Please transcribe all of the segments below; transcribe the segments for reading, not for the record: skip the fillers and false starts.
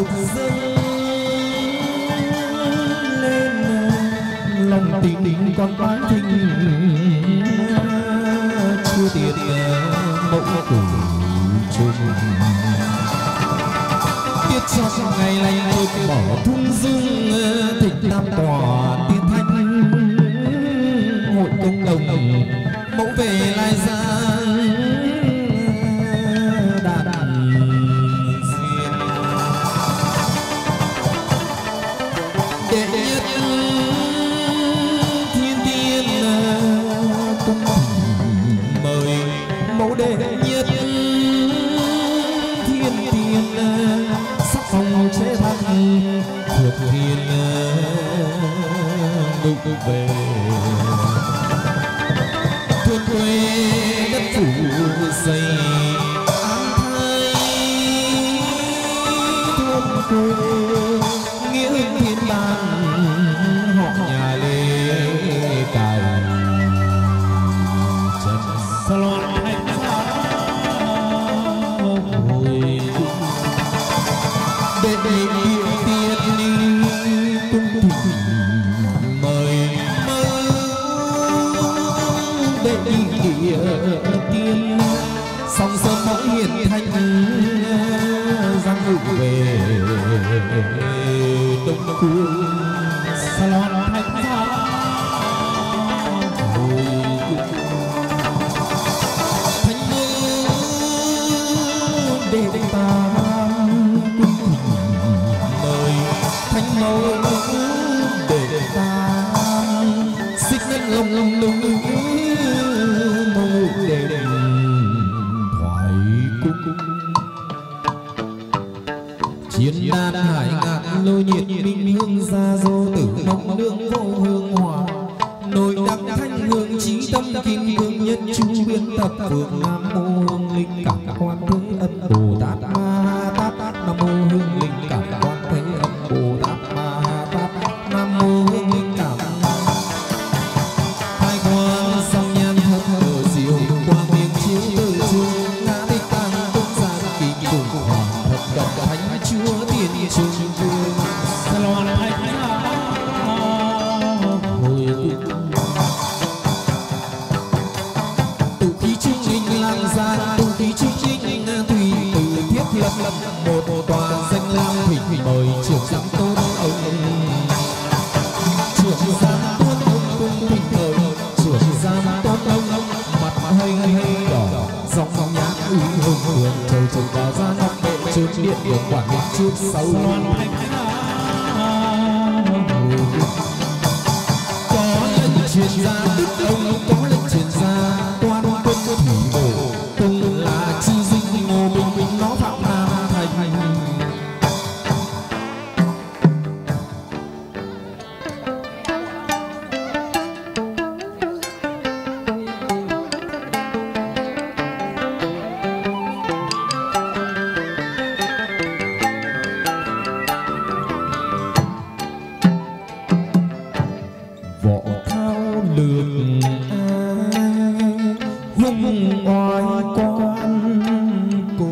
thực dâng lên lòng tình con quán thinh chưa tiệt mẫu tử chung tiết cho ngày lành tôi bỏ thung dung thịnh tam tòa tiên thanh hội công đồng mẫu về lai giang đàn duyên đệ nhất thiên tiên cung mời mẫu đệ nhất thiên tiên sắc phong chế thăng thuộc thiên ngự về thôn quê đất phủ dày an thái thôn quê nghĩa thiên đàng họ nhà lê cài trần sa loan thanh hồi đệ đệ tiên cung thỉnh mời đệ địa tiên song sớm mẫu hiền thanh giang ngự về đông cung sa loan thanh thang hồi thanh mơ đệ tam cung mời thanh mẫu đệ tam xích ngân lồng lồng lưng mẫu đệ thoại cung chiến đan hải ngạn lôi nhiệt minh hương gia dô tử mộng nương vô hương hòa nội đặc thanh hương trí tâm kim cương nhân chú biên tập phượng nam mô hương linh cảm quan thế âm bồ tát ma tát nam mô hương linh cảm quan thế âm bồ tát ma tát nam mô hương linh cảm hai quang song nhan thất ở diệu quang miệng chiếu từ trường ngã tích tăng công giang kim cùng hoàng thật độc thánh chúa tiên trường vương sa loan thanh hồi tụ khí trung linh lang giang tụ khí trung linh tùy từ thiết lập lập một tòa danh lam thỉnh mời trưởng giám tôn ông trưởng giám tôn ông cung thỉnh mời trưởng giám tôn ông mặt hơi hơi đỏ dòng dòng nhã uy hùng hương châu châu vào ra ngọc đệ trơn điện được quản lý trước sau loan có lần truyền ra đức ông có lần truyền ra toan quân thủy bổ cùng là chi dinh ngô bình nó phạm nam thành võ thao lược hung oai quan cổ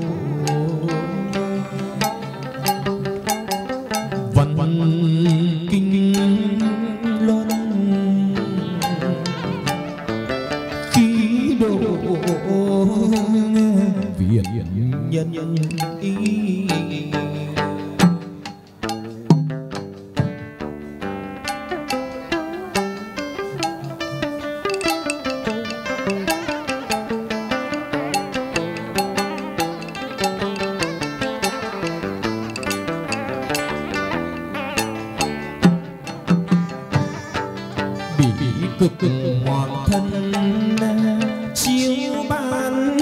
văn kinh luân khí độ viện nhân ý cực hoàng thân chiếu ban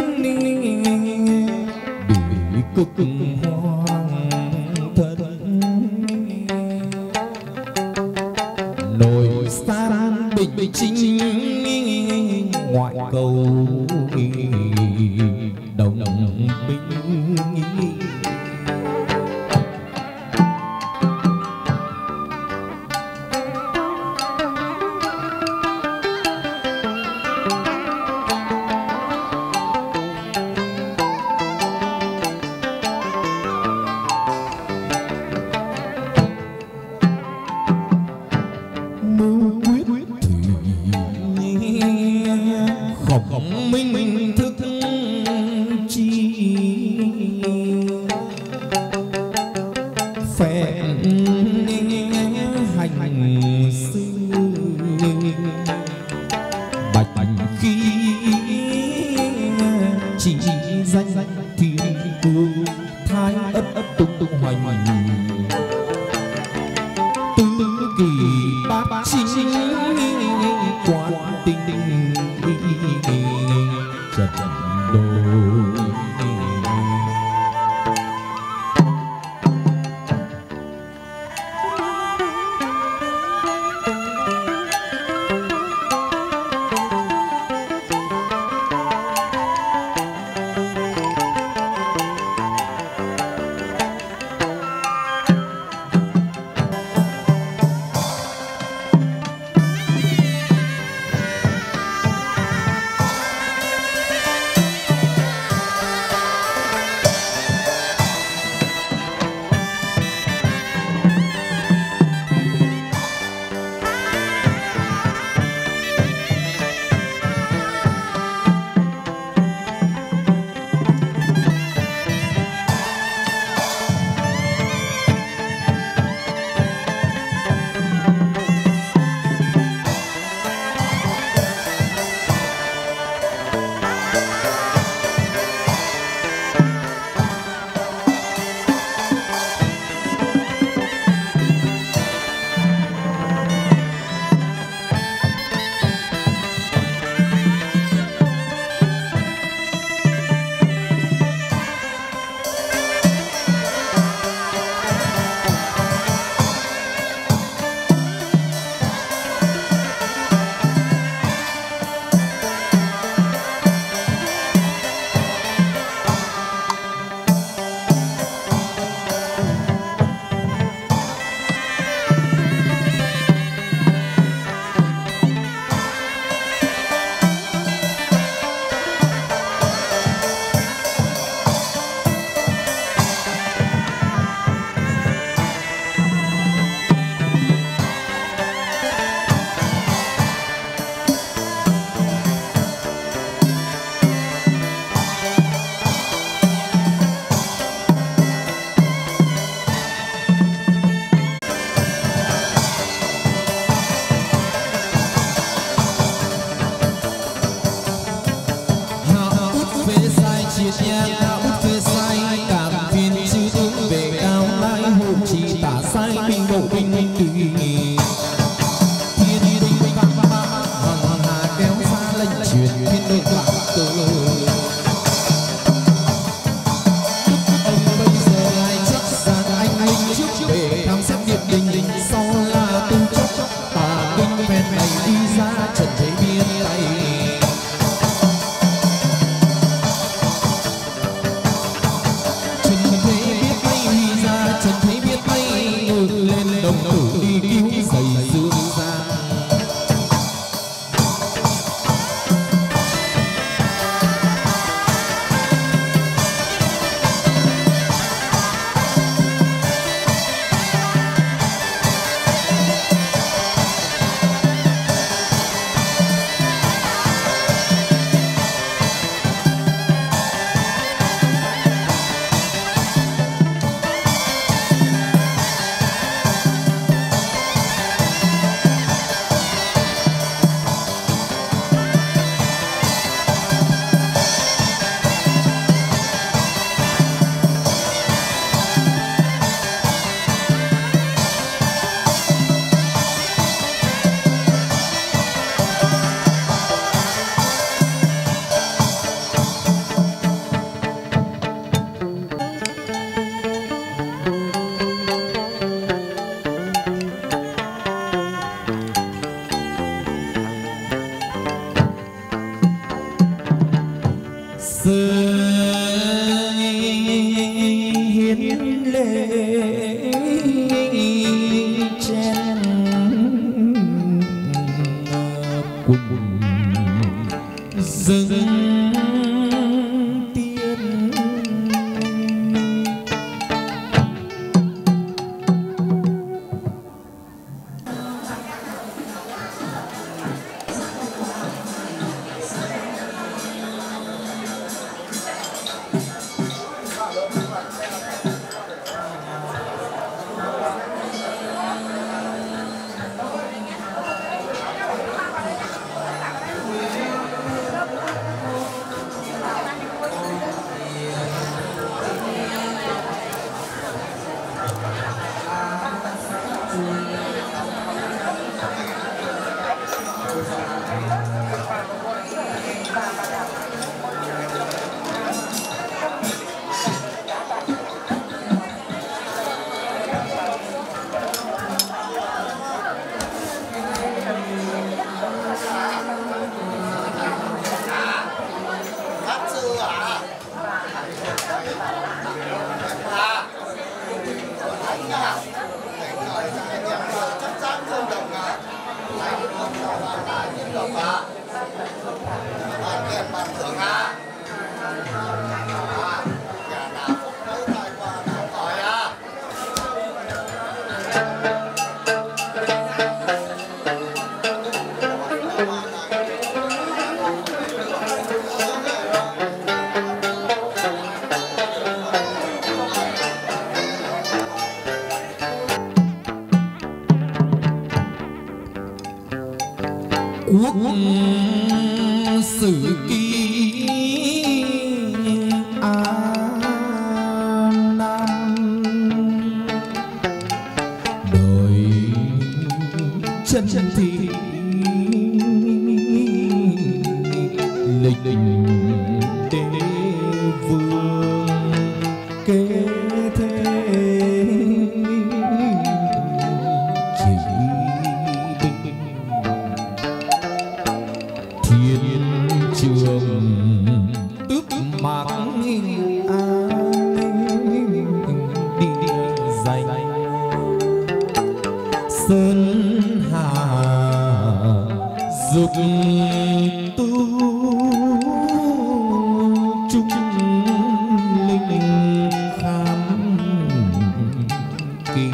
bị cực hoàng thân nổi san bình chính ngoại cầu đồng binh khổng minh thức chi phèn hành sư bạch khí chỉ danh thiên cương thái ấp tung hoành tứ kỳ bát chính quan tinh trật đôi. sử ký chân thì lịch đế vương kế thế chỉ định thiên trường tước mạc ai địa danh sơn hà dục tu trung linh khám kỳ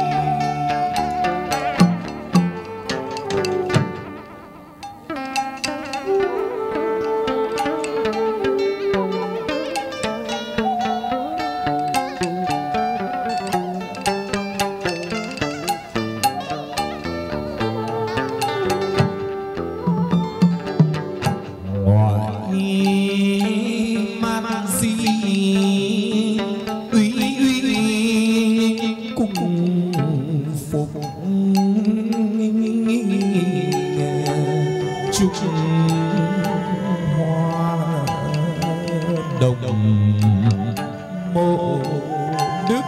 mộ đức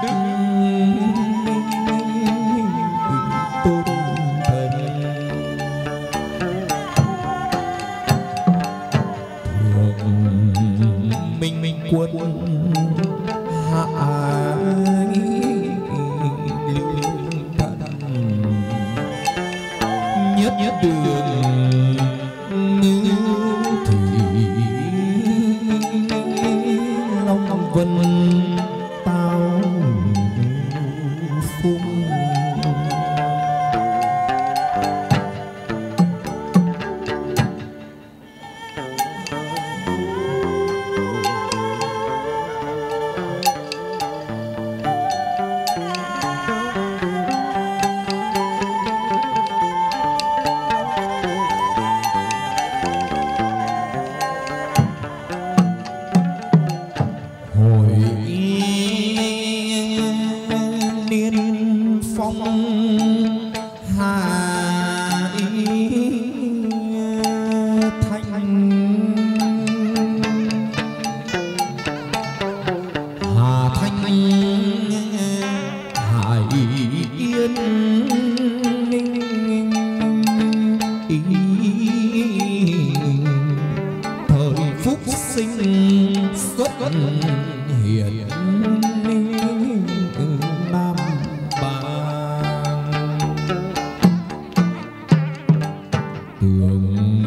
tôn thần thượng minh quân hạ lưu thần nhất đường ngư thủy long vân tao phung hiền nam bang tường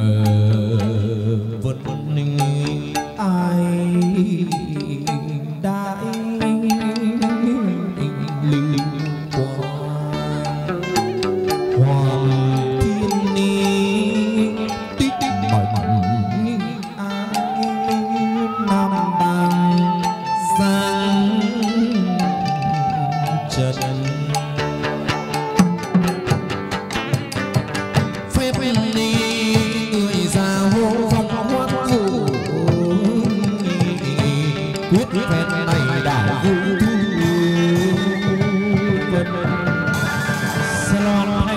vân ninh ai đại linh quang hoàng thiên ni tích mệnh nam bang giang trần phép ni người già hô phong hoác phủ quyết phép này đã vui vân salon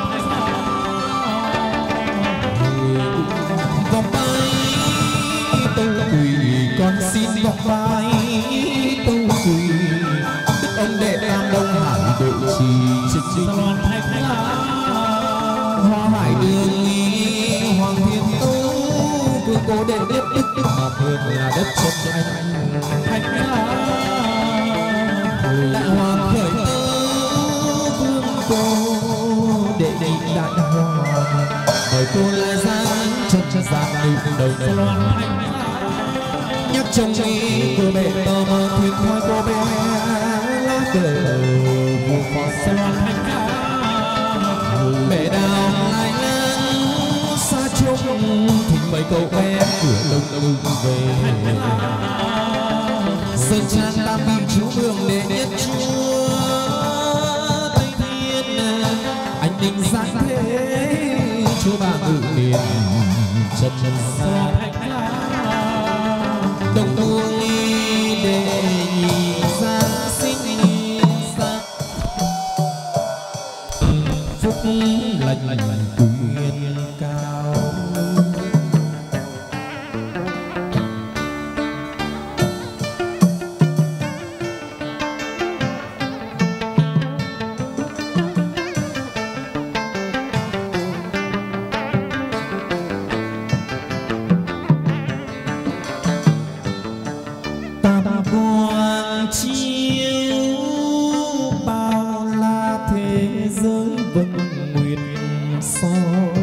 vòng tay tôi quỳ con xin vòng vai tôi quỳ ông đệ tam đông hải độ trì trịch hoa hải đường hoàng thiên tố vương cố đệ biết đức mà thường là đất chân anh đại hoàng khởi tơ vương cố đệ định đại hoàng đời cô lại giang chân giang đầu nhắc trong mi cô bệ tơ mơ thuyền thôi cô bé lá cờ vua phò salon bể đào lại nắng xa trông thỉnh mấy cậu bé cửa đông ưng về sơn trang tam kim chú vương đệ nhất chúa tây thiên anh ninh giáng thế chúa bà ngự tiền trần gió đồng tuông để nhìn giáng sinh ra phúc lành quyền cao. Quang chiếu bao la thế giới vầng nguyệt soi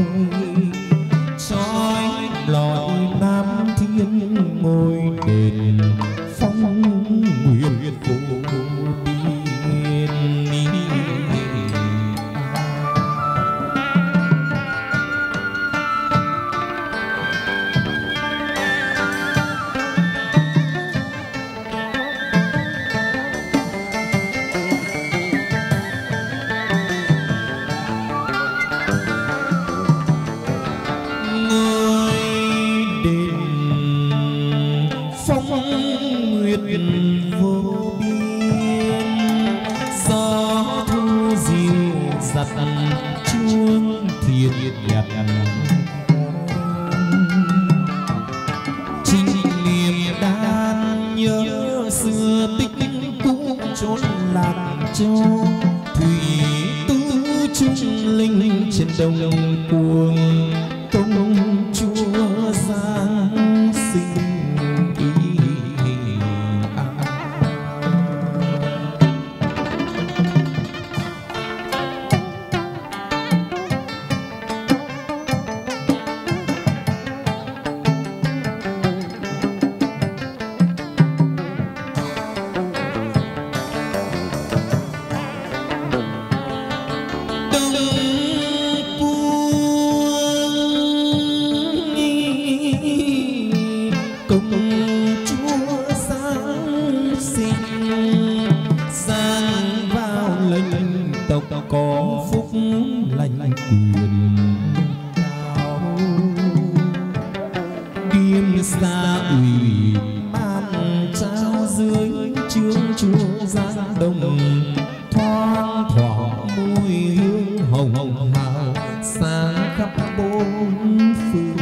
trói lọi nam thiên ngôi đền phong nguyệt vô biên. Vô biên gió thu dịu dặt chuông thiệt đẹp trinh niệm đan nhớ xưa tích cũ chốn lạc châu thủy tứ trung linh trên đồng cuồng công chúa giáng sinh. Công chúa giáng sinh sang vào lệnh tộc có phúc lành quyền cao. Điềm xa ủy ban trao dưới trướng chúa giáng đông thoang thoảng mùi hương hồng hào sáng khắp bốn phương.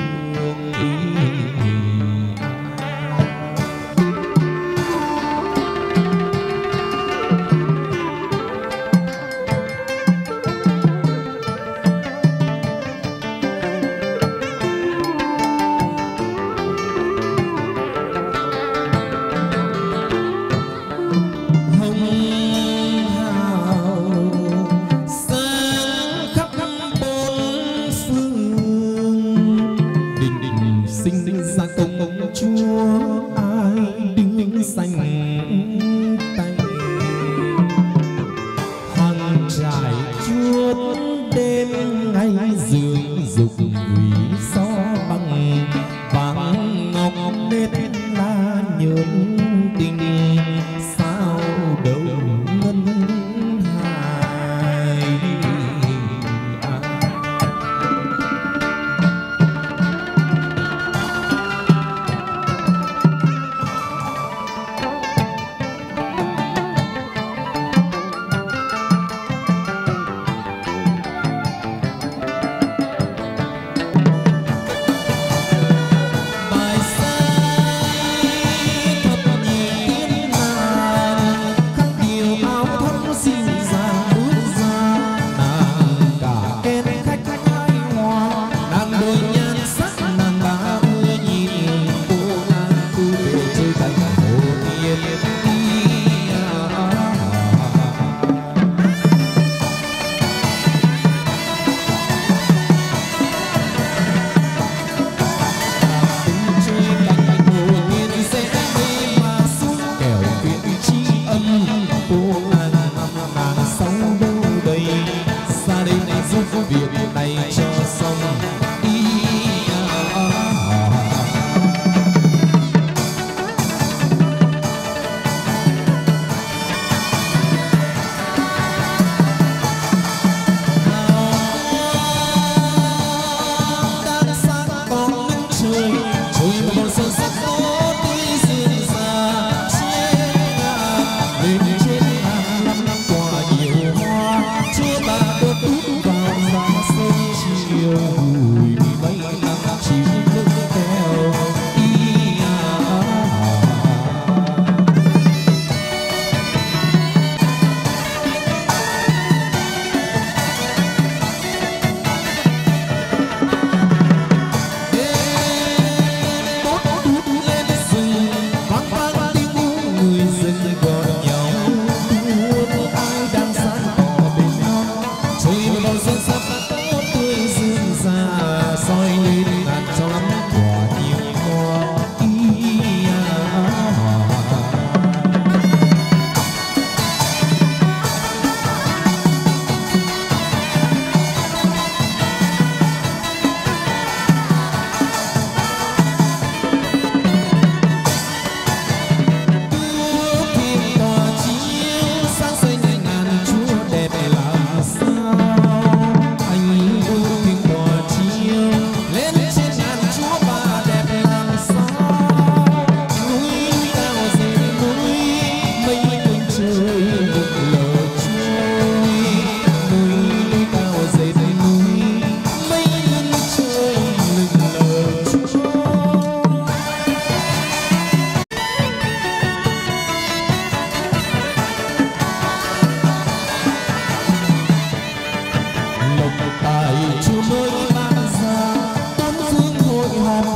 Sinh ra công chúa ai đứng xanh tay hàng trải chuốt đêm ngày giường dục ủy gió bằng vàng ngọc nết la nhớn tình sao đâu ngân hài.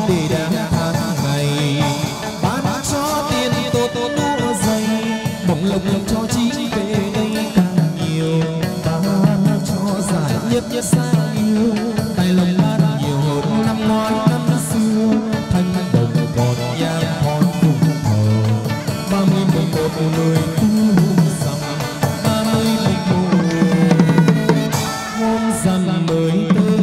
để đã tháng ngày bán cho tiền tốt đua dày bỗng lộc cho chí về đây càng nhiều bán cho giải nhất nhất sang yêu tay lòng lan nhiều hơn năm ngoái năm xưa thanh đồng còn nhang hòn cùng thờ 30 11 10 rằm 30 11 hôm rằm mới tới.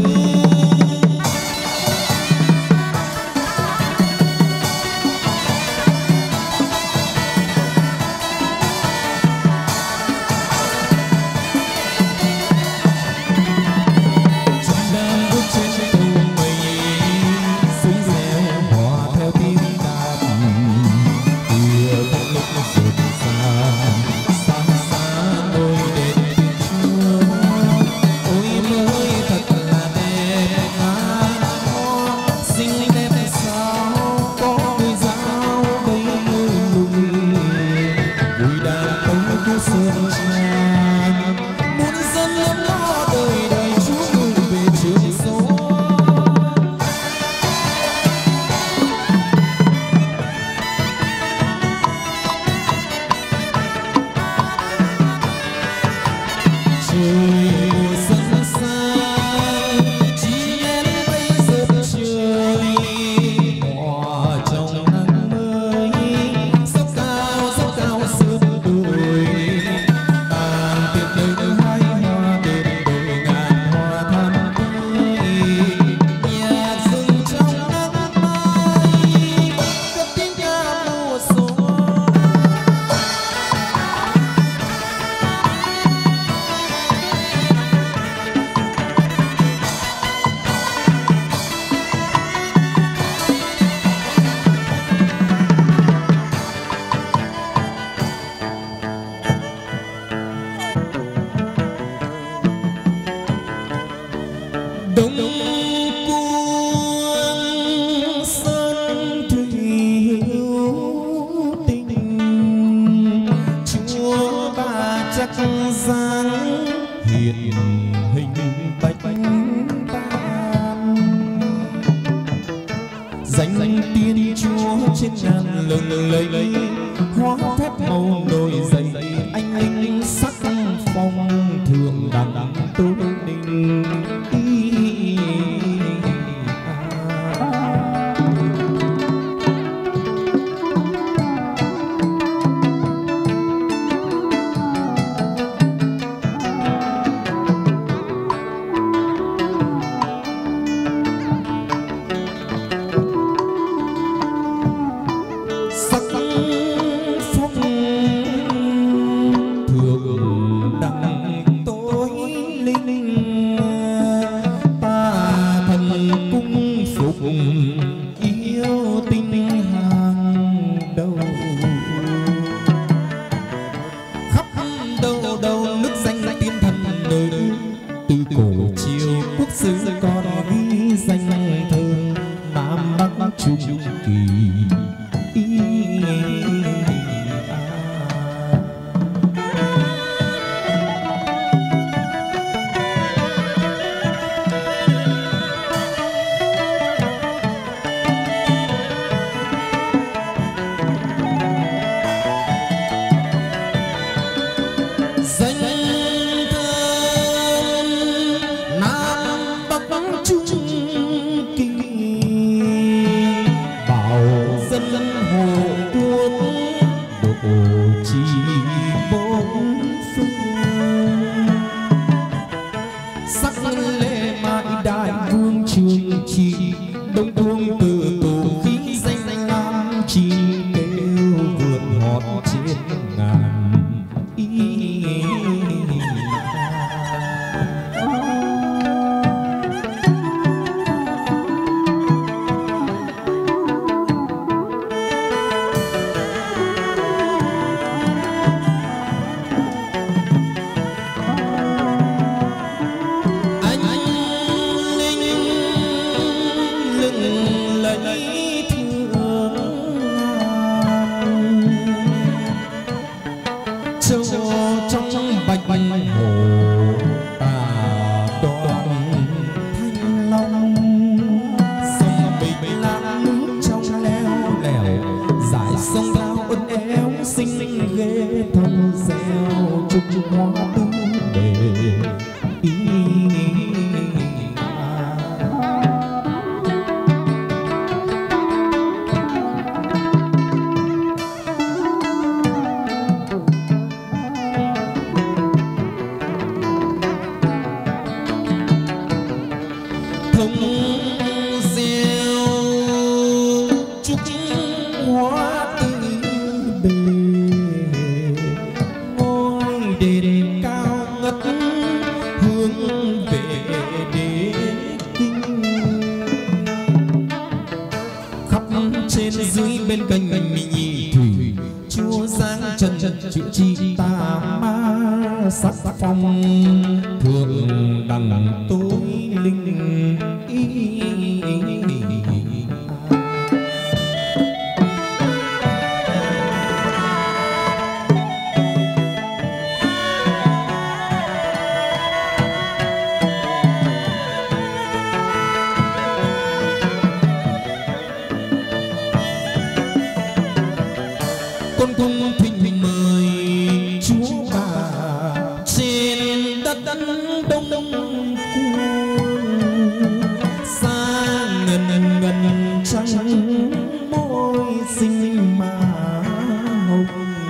sông lao ân éo xinh ghê thầm gieo trúc hoa tư bể chữ chi ta ma sắc phong thượng đẳng tối linh con cung thịnh mời chúa bà trên đất đông đông cuồng xa ngần ngần trăng môi xinh mà hồng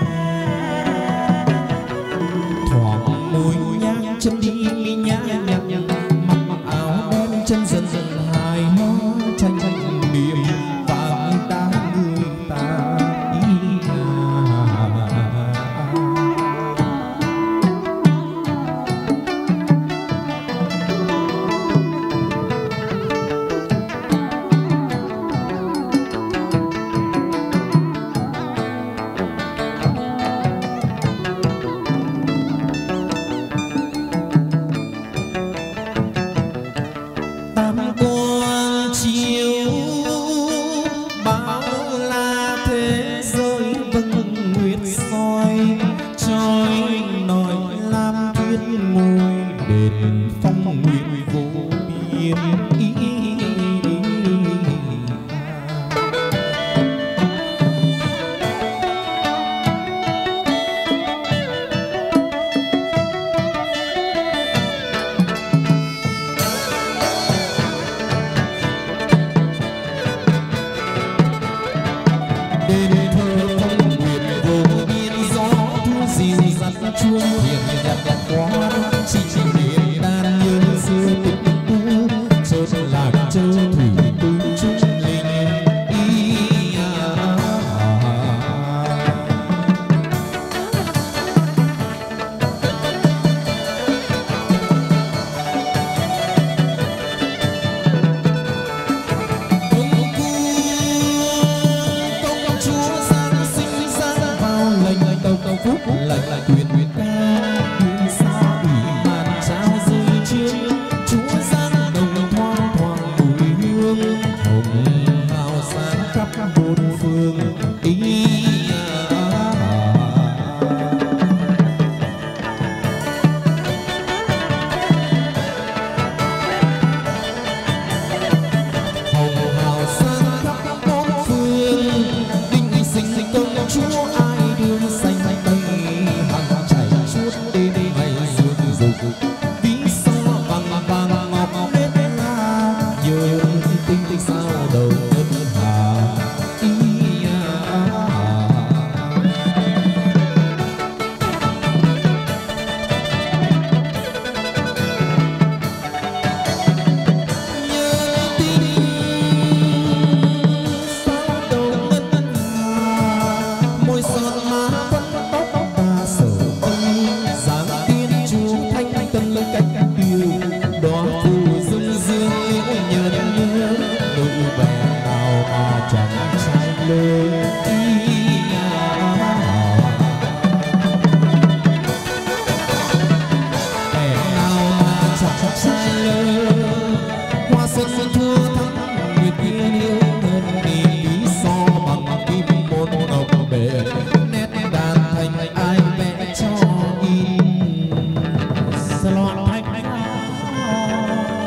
thoảng môi nhang chân đi nhã nhạc mặc áo đen chân dần dần hài hót tranh niềm vàng đá người ta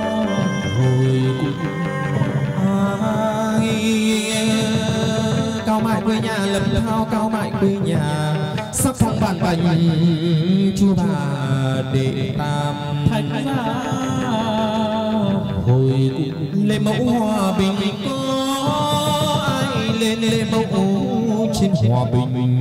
cao cao mãi quê nhà, lập thao cao mãi quê nhà, sắc phong bản bành chúa bà đệ tam thành ra hồi lễ mẫu hòa bình. Có ai lên lễ mẫu trên hòa bình.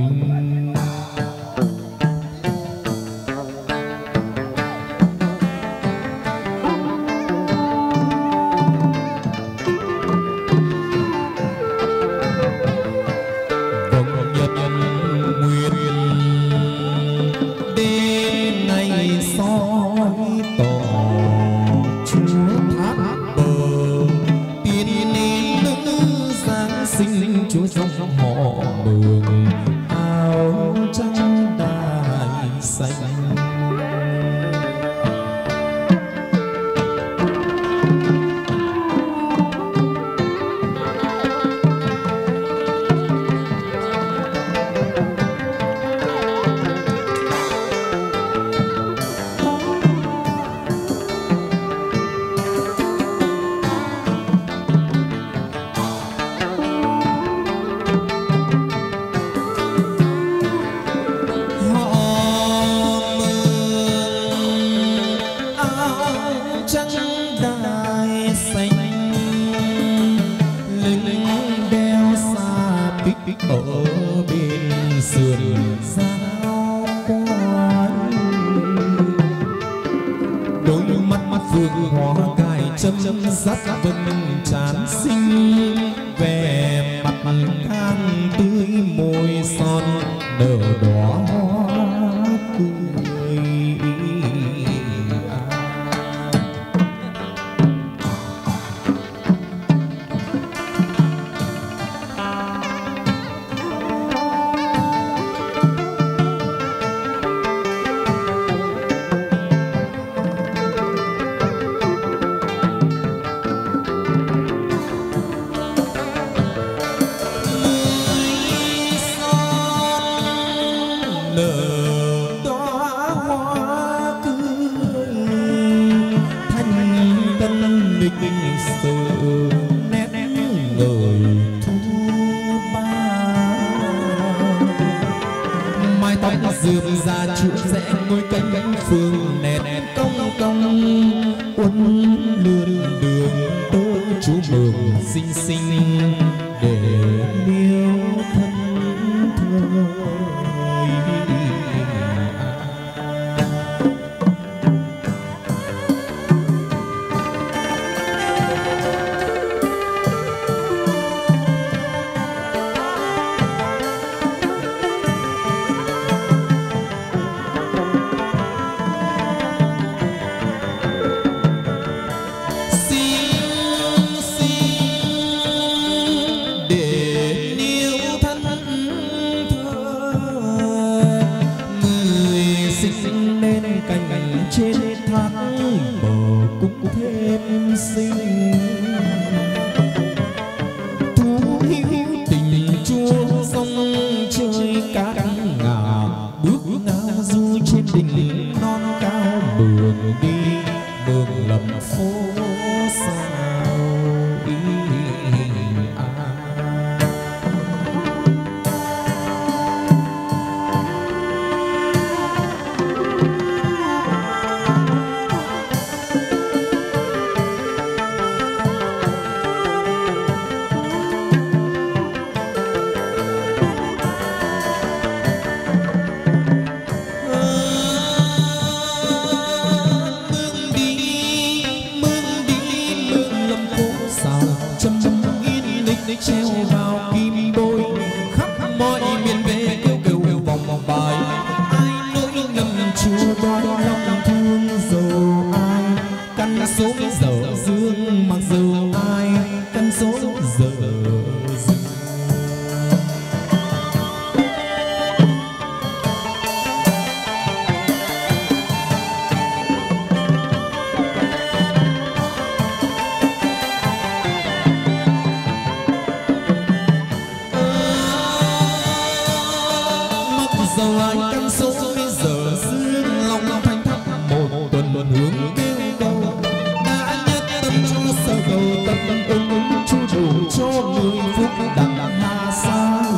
cho người phúc đặng hà sa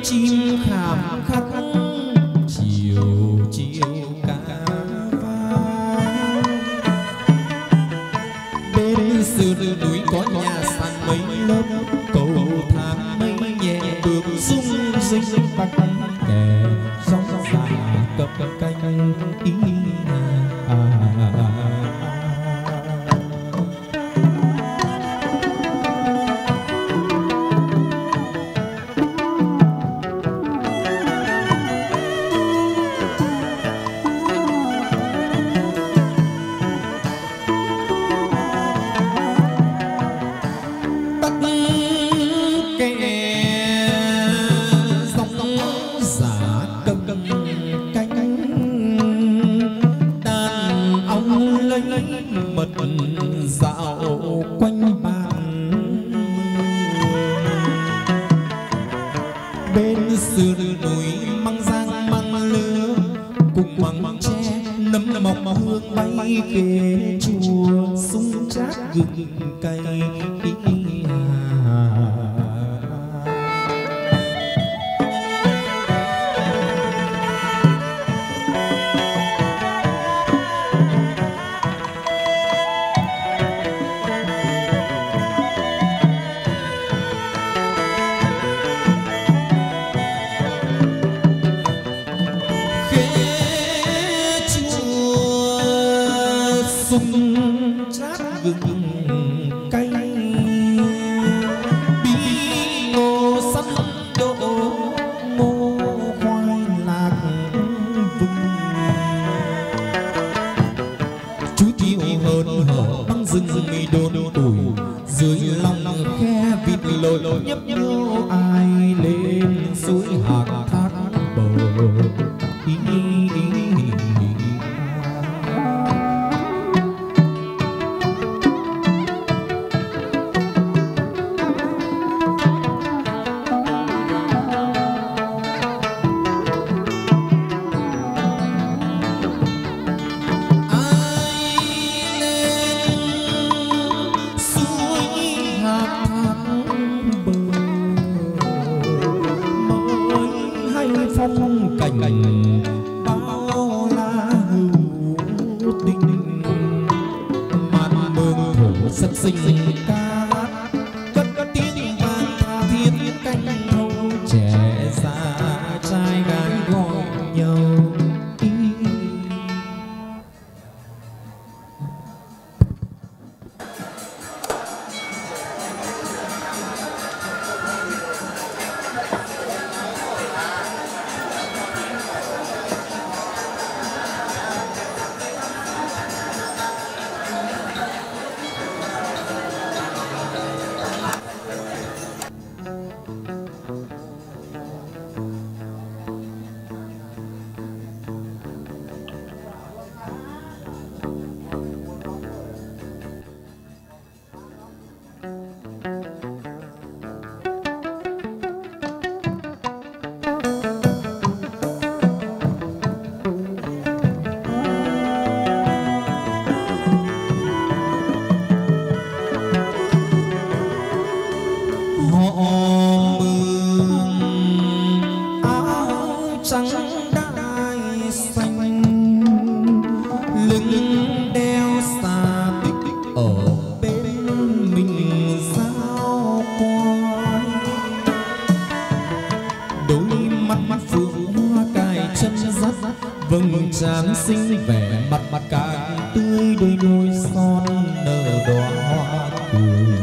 chim khảm khắc chiều chiều ca vang. Bên sườn núi có nhà sàn mấy lớp, cầu thang mây nhẹ bước rung rinh tắc kè sóng dài cập canh ý dạo quanh bàn. Bên sườn núi măng giang măng lứa cùng măng tre nấm mọc hương bay kề chùa sung chát gừng cay. Nhấp nhô ai lên suối hạt thác bờ. Phong cảnh bao la hữu tình, màn mường thổ sất sinh ca cất tiếng vang tha thiết canh thâu. Trẻ già trai gái gọi nhau vầng trán xinh vẻ mặt mặt càng tươi, đôi môi son nở đóa hoa cười.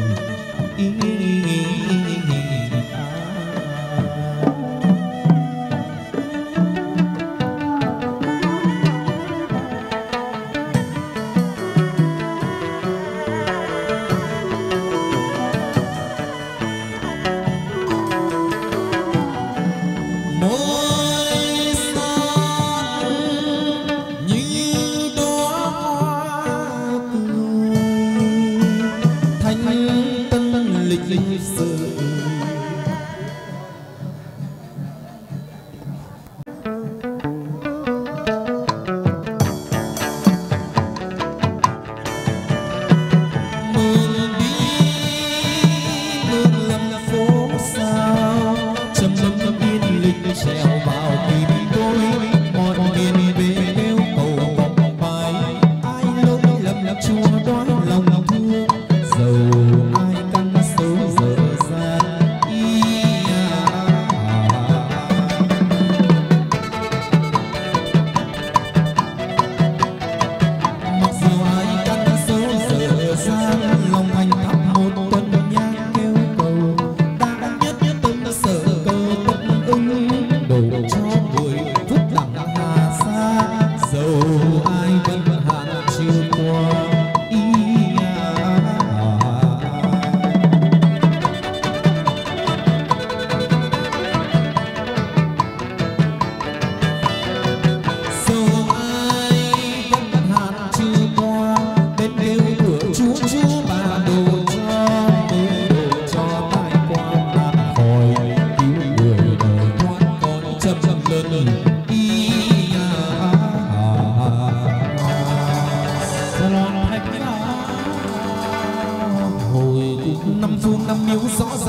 Yên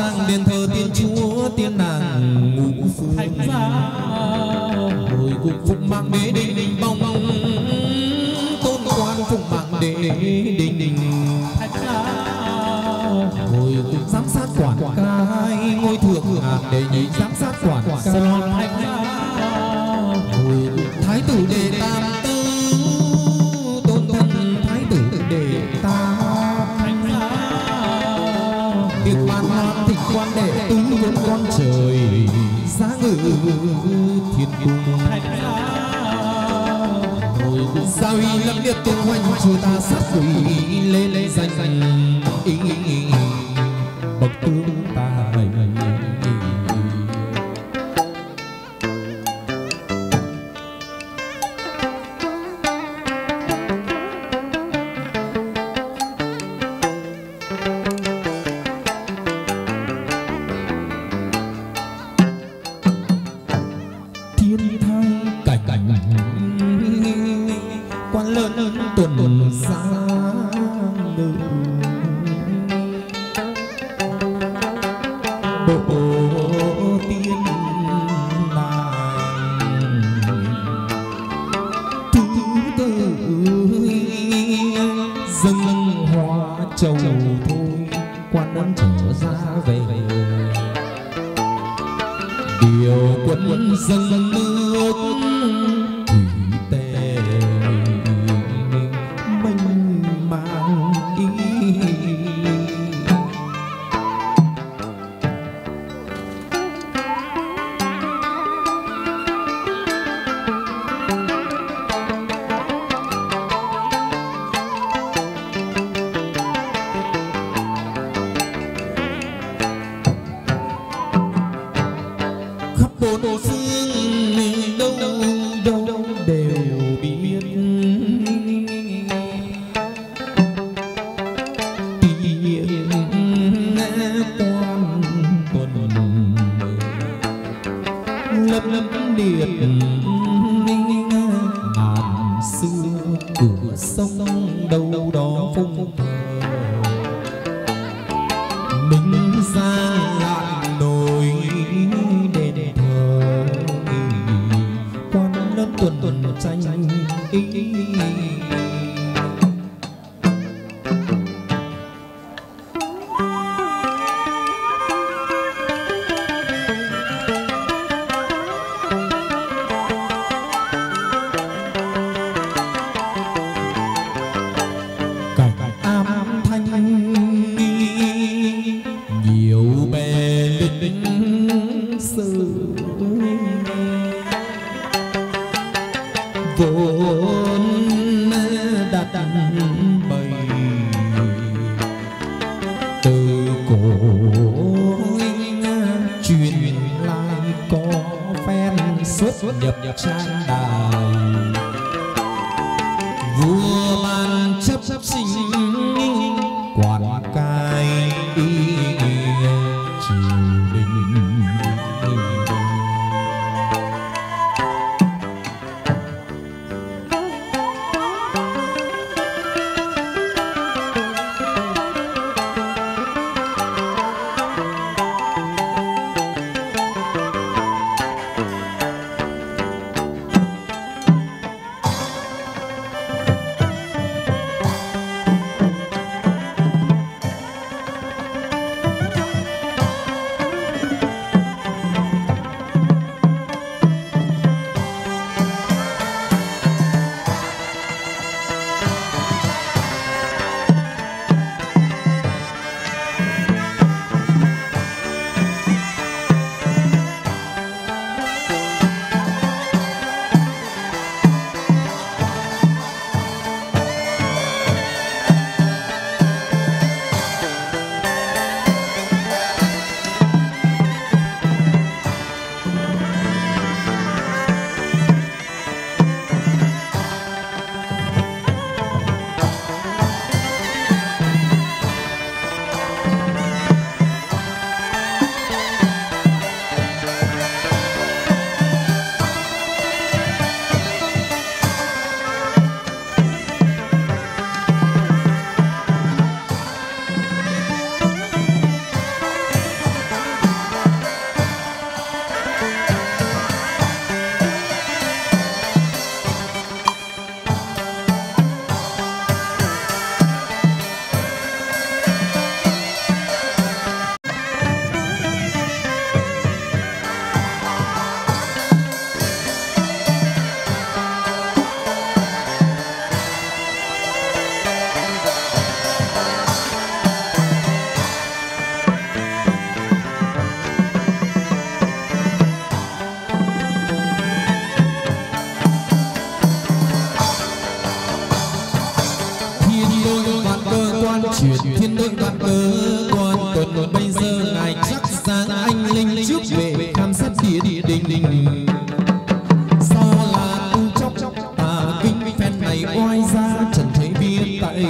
sang đền thờ tiên chúa tiên nàng ngũ phương thánh giá hồi cùng phụng mạng đế đình bông tôn quan phụng mạng đế đình thánh giá hồi cùng giám sát quản cai ngôi thượng hạt đệ nhị giám sát quản cai thánh giá hồi cùng thái tử đệ tam tư tôn thân thái tử đệ tam thánh giá việc ban hoan thịnh quan đệ tứ vốn con trời giá ngự thiên cung thánh giá hồi cùng sao y lâm liệt tung hoành chùa ta sát quỷ lê danh ý bậc tướng ta thiên thai cảnh quan lớn tuần xa nữ bộ tiên nàng thứ tư dâng hoa trầu thôi quan ân trở ra về điều quân dâng nước thủy tề mênh mang ý khắp bốn phương đâu đâu đều biết tiếng quan tuần lâm liệt ngàn xưa cửa sông đâu đó phung minh ra lại nổi đền thờ quan lâm tuần tranh ý cảnh am thanh nhiều bè lịch sử vốn đặt bày từ cổ truyền lại có phen xuất nhập trang đài vua ban chấp sinh quản cai triều đình đình. Sao là tu chóc tà kinh phen này oai ra trần thế biết tại.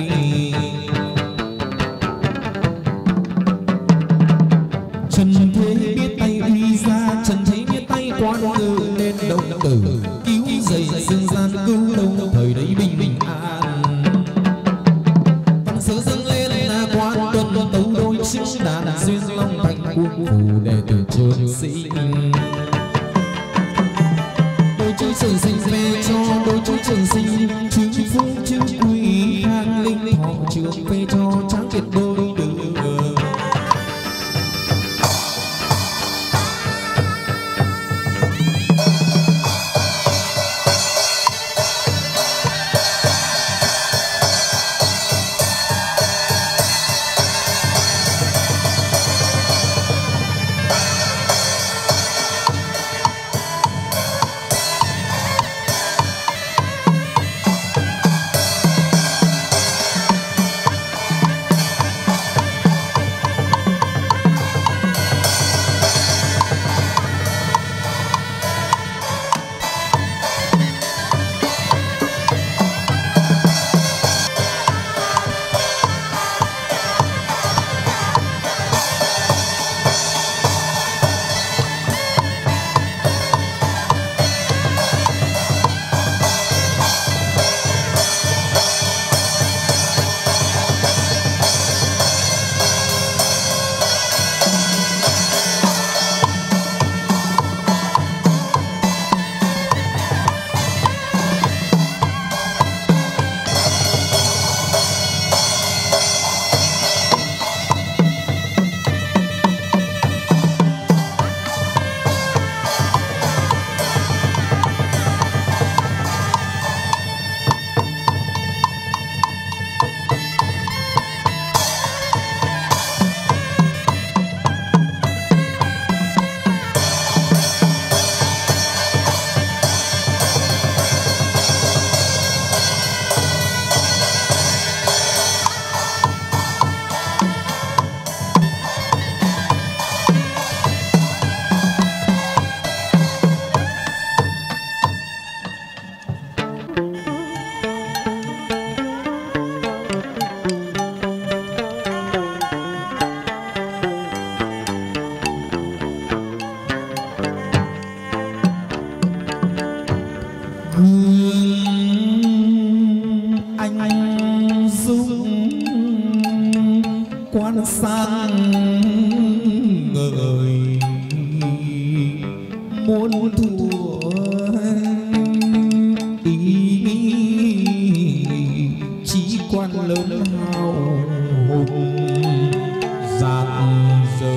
Trần thế biết tay uy ra, trần thế biết tay quan ngự nên động tử cứu dậy dương gian cứu đâu thời đấy bình bình an. Tăng sớ dâng lên là quan tuần tấu đôi chữ đàn duyên long thành quân phù đệ tử trường sĩ. Đôi chữ trường sinh về cho đôi chữ trường sinh, chữ phú chữ quý an linh thọ trường về cho tráng kiệt đôi tử. Anh dung quan sang ngời muốn thua ý chí quan lớn hào hùng dạt dỡ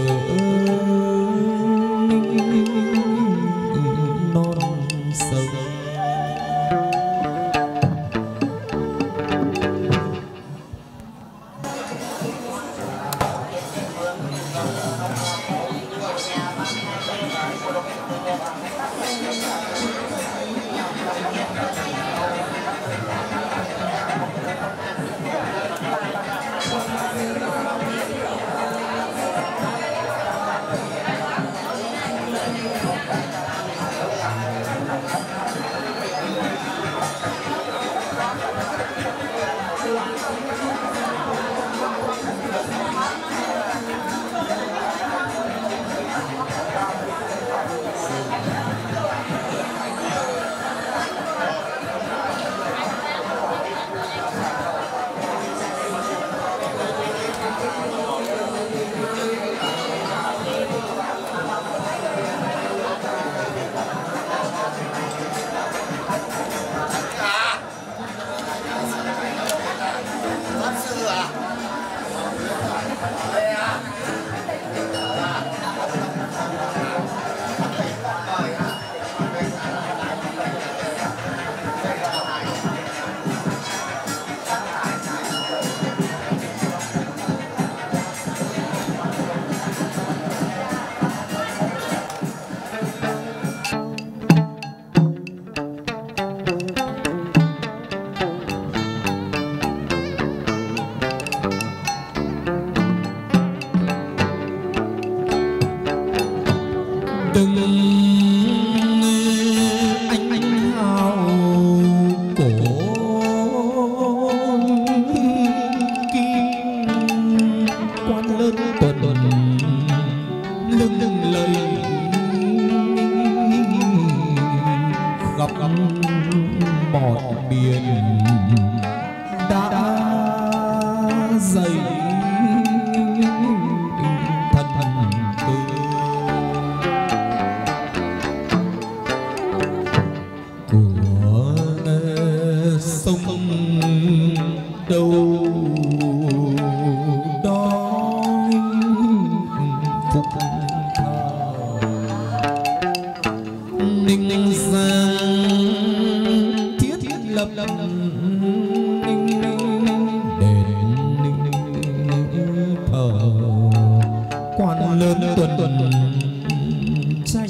non sông. lừng lẫy khắp mọi miền đã dày thần tư của sông đâu đó phục thờ ninh giang thiết lập đền thờ quan lớn tuần tranh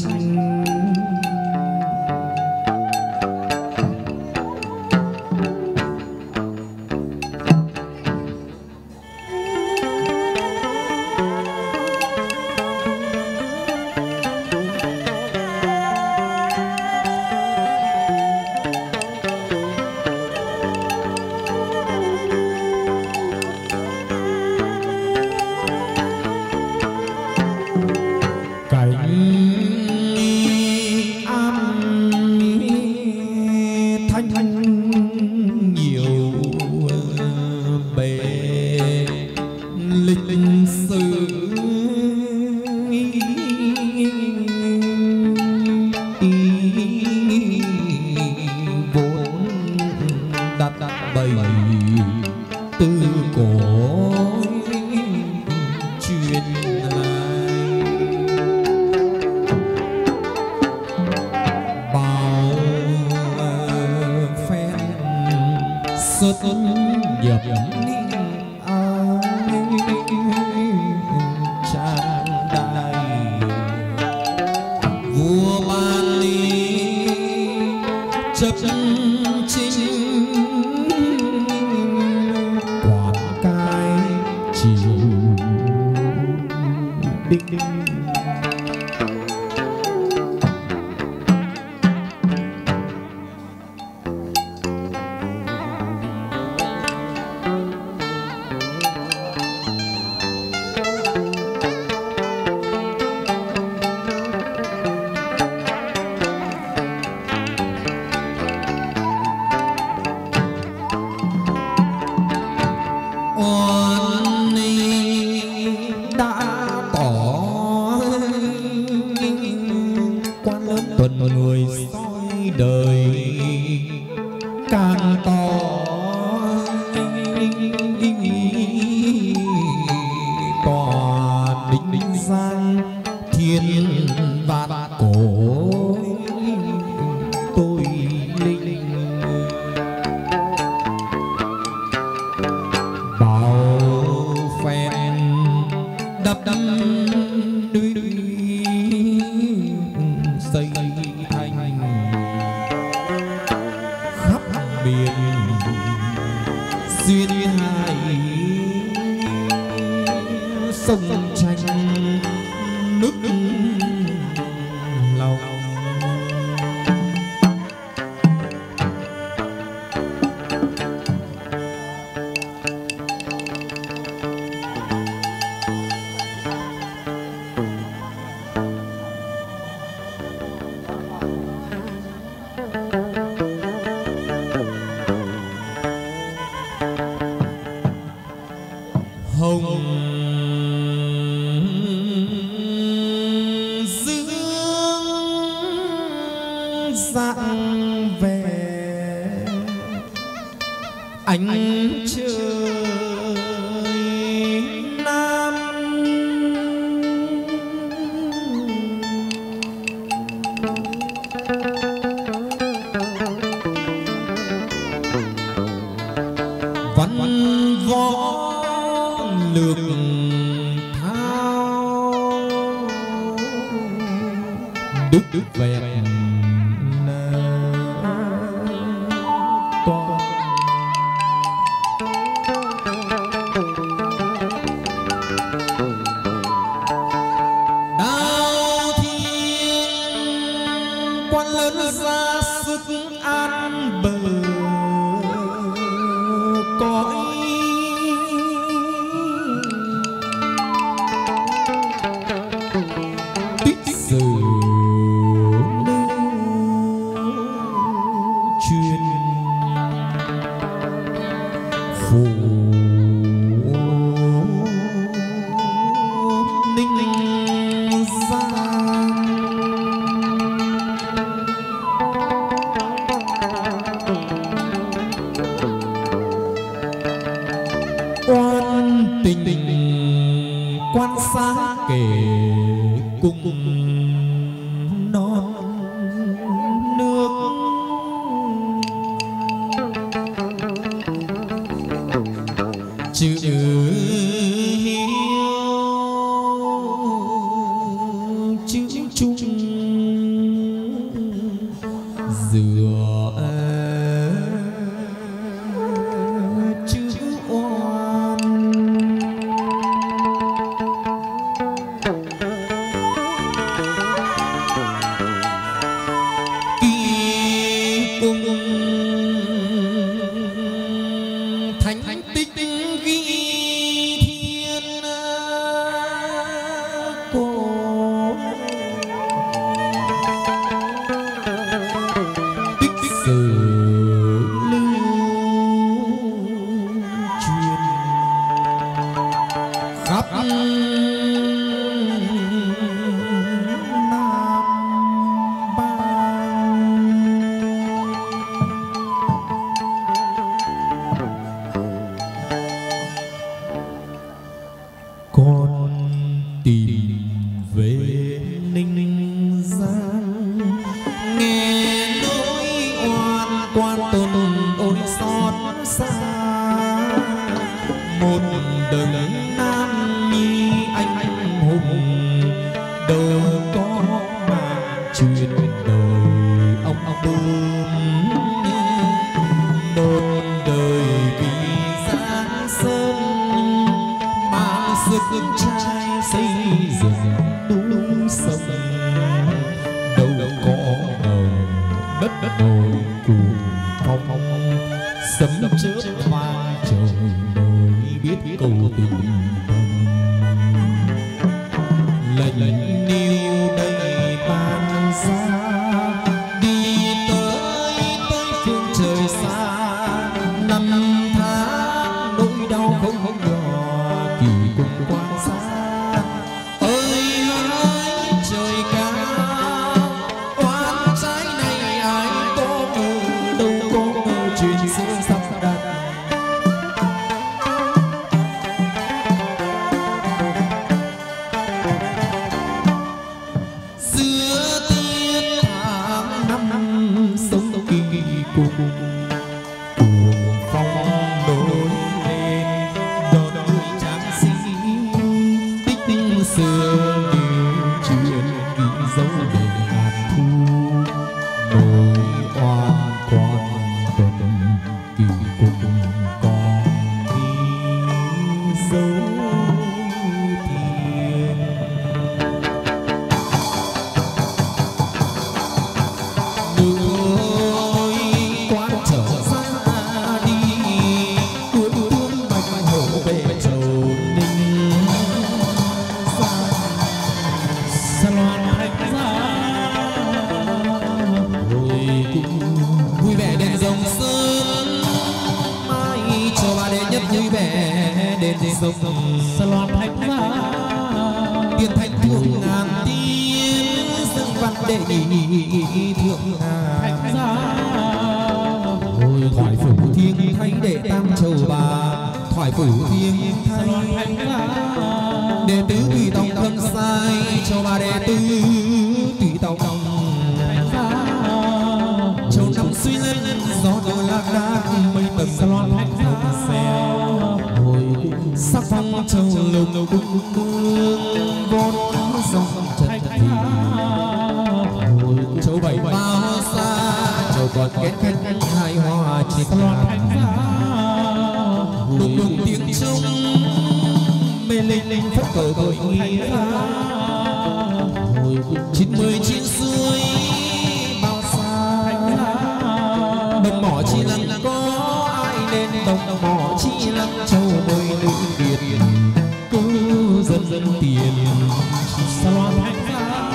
chung dựa chữ oan. Kỳ cung thánh tích ghi thiên cổ, tích sử lưu truyền khắp con tìm về Ninh Giang, nghe nỗi oan quan tồn ôi xót xa. Một đời nam nhi anh hùng đâu có mà chuyện đời ông bướm. Một đời vì giang sơn mang sức trai xây dựng núi sông, đâu có ngờ đất nổi cuồng phong, sấm chớp vang trời mới biết cầu tình thầm. Lệnh niu đây tan ra đi tới phương trời xa, năm tháng nỗi đau không nhỏ kỳ cùng quan sát. Ơi hỡi trời cao, oan trái này ai có ngờ, đâu có ngờ chuyện xưa sắp đặt. Giữa tiết tháng năm sống kỳ cùng cuồng phong nổi lên, đón người tráng sĩ tích tinh xưa điều chuyện ghi dấu đời ngàn thu. Nỗi oan quan tuần kỳ cùng còn ghi dấu thiên. Nỗi quan trở ra đi, cuối tướng bạch hổ về chầu Ninh Giang. Sa loan thánh giá hồi cung vui vẻ đèn rồng sơn, mai cho bà đệ nhất vui vẻ đèn rồng. Sa loan thánh giá tiên thánh thượng ngàn tiên, dâng văn đệ nhị thượng ngàn giá. Thoại phủ thiên thay đệ tam châu bà, thoại phủ thiên thay đệ tứ tùy tòng thân sai cho bà đệ tứ tùy tòng. Châu năm suy lên gió đôi lạc đác mây tầng sa loan thánh xeo. Sắc phong châu lục cung cương vốn dòng trần thị. Châu bảy bao xa châu còn kết kết hai hoa chỉ sa loan thánh giá. Đùng đùng tiếng trung mê linh linh phất cờ cội nghĩa. 99 xuôi bao xa, đồng mỏ chi lăng có ai lên đồng mỏ chi lăng châu bơi nữ Việt cứ dân dân tiền sa loan thánh giá.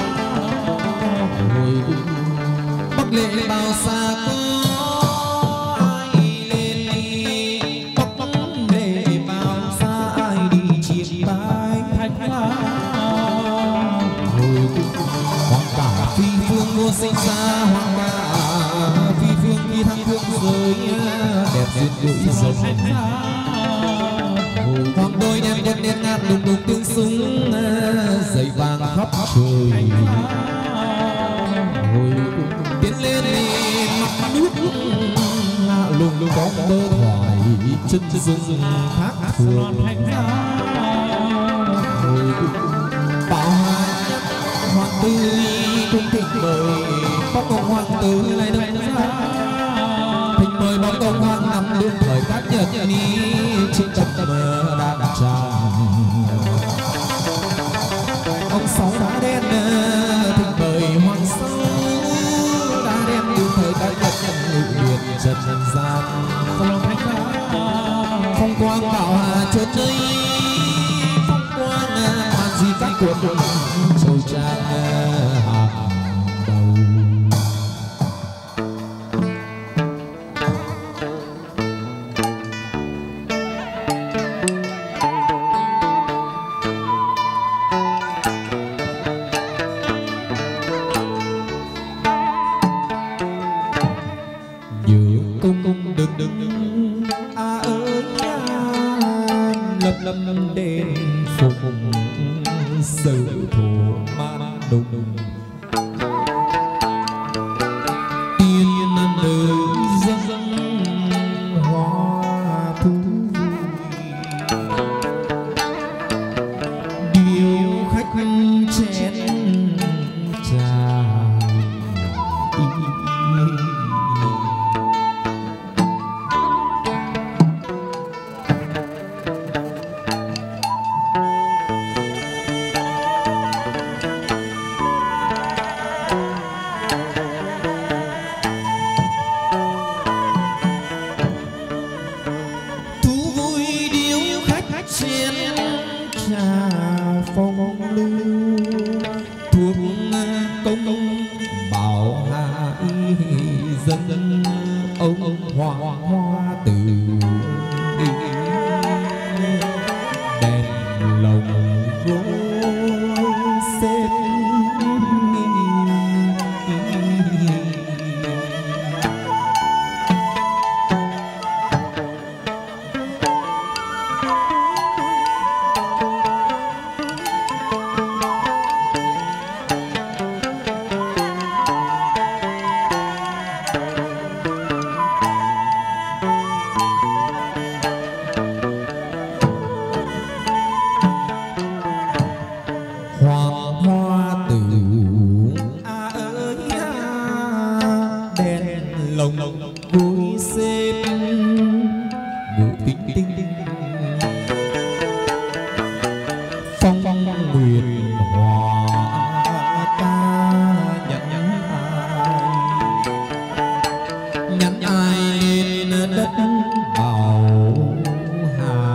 Bắc lệ bao xa có ai lên, Bắc lệ bao xa ai đi chiêm bái thánh giá. Hoàng cả phi phương vua sinh ra, hoàng cả phi phương đi thăng thương giới đẹp duyên gửi dòng. Hoàng đôi đem quân đen ngát đùng đùng tiếng súng dậy vàng khắp trời. Tiến lên mặt nước lạ lùng có bơ thoại chân rừng khác thường. Bảo hoàng tử cung thỉnh mời bóng ông hoàng tử lại đông ra, thỉnh mời bóng ông hoàng năm đương thời các nhật ni trên tập mơ đa tràng. Ông sáu đá đen thỉnh mời hoàng sáu đá đen đương thời các nhật ngự điện trần gian. Phong quang bảo hà chợt đây, phong quang hoàn gì các cuộc châu trang hàng đầu. Nhớ công đừng ơi lâm đền phục sự thủ man đùng tiên nữ dâng hoa thú điều khách chén trà. Chén trà phong lưu thuốc công bảo hạ dân ông hoa từ đèn lồng gỗ xếp gối xếp ngự tinh tinh phong nguyện hòa ta nhắn ai lên đất bảo hà.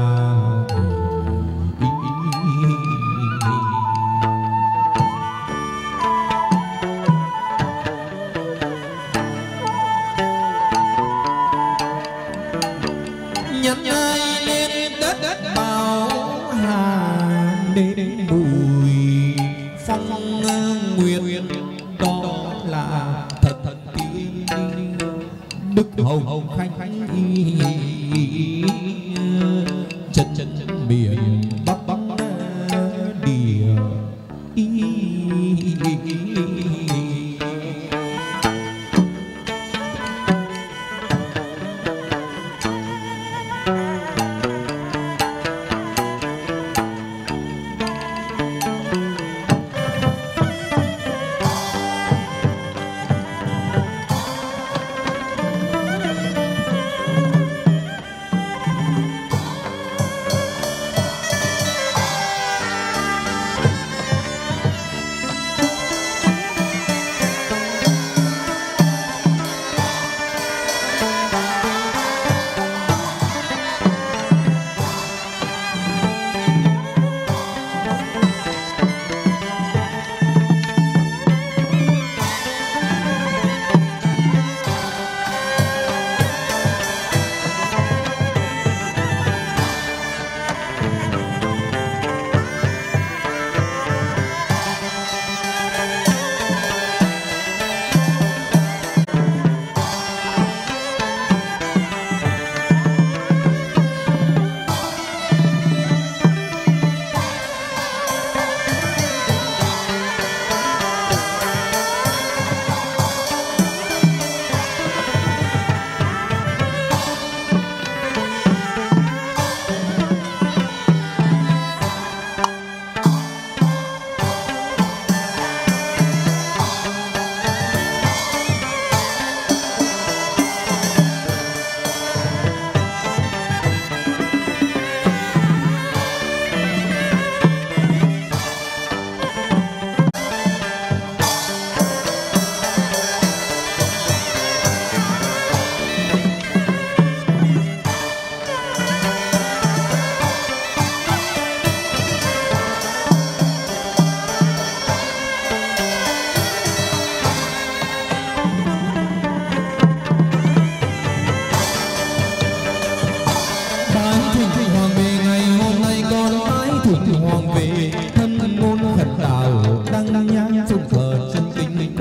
Nhắn ai lên đất bảo hà đến bùi phong nguyện đó là thật tiên đức hồng khanh chân miền bắc địa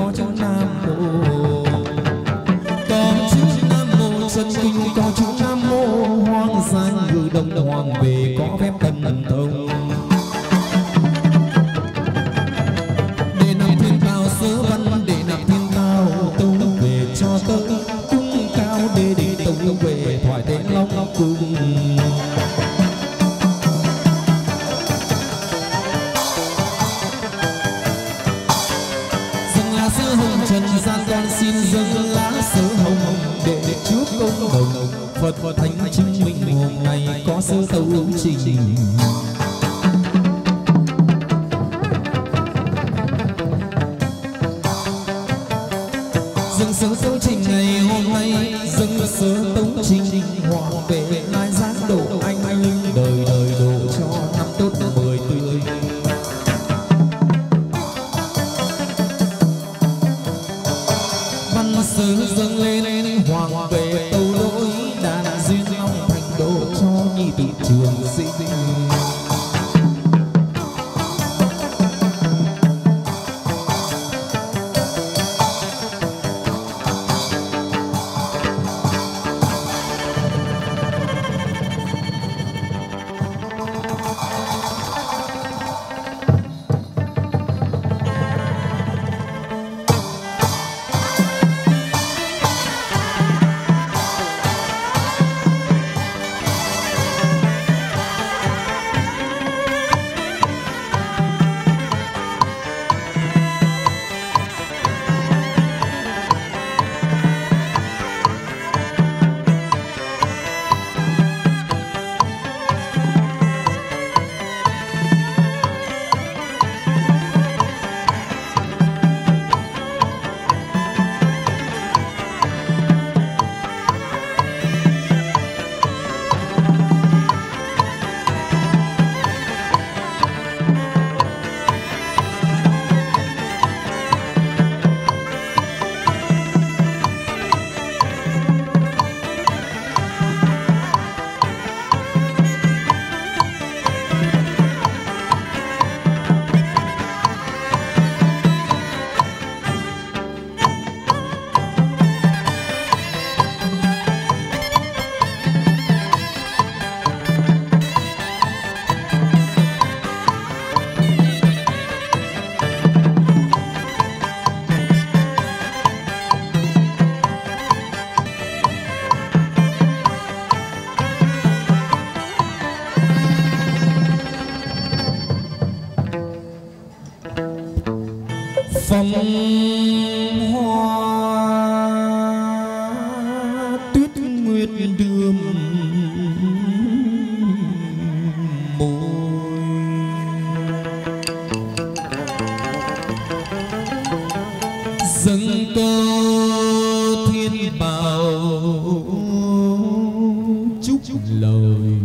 có chữ Nam Mô, có chữ Nam Mô chân kinh, có chữ Nam Mô hoang danh ngự đông hoàng về có phép thần thông. Để nạp thiên cao sớ văn, để nạp thiên cao tâu về cho tới cung cao để tâu về thoại thế long cung. Trần gian con xin dâng lá sớ hồng để trước công đồng Phật thánh chứng minh hôm nay có sớ tấu trình. Dâng sớ tấu trình ngày hôm nay, dâng sớ tấu trình hoàng về lai giác độ anh linh đời đời độ cho năm tốt 10 tươi. Sớ dâng lên hoàng về tâu lỗi đàn duyên long thành độ cho nhị vị trường sinh. Phong hoa tuyết nguyệt đường môi, dâng cơ thiên bảo chúc lời,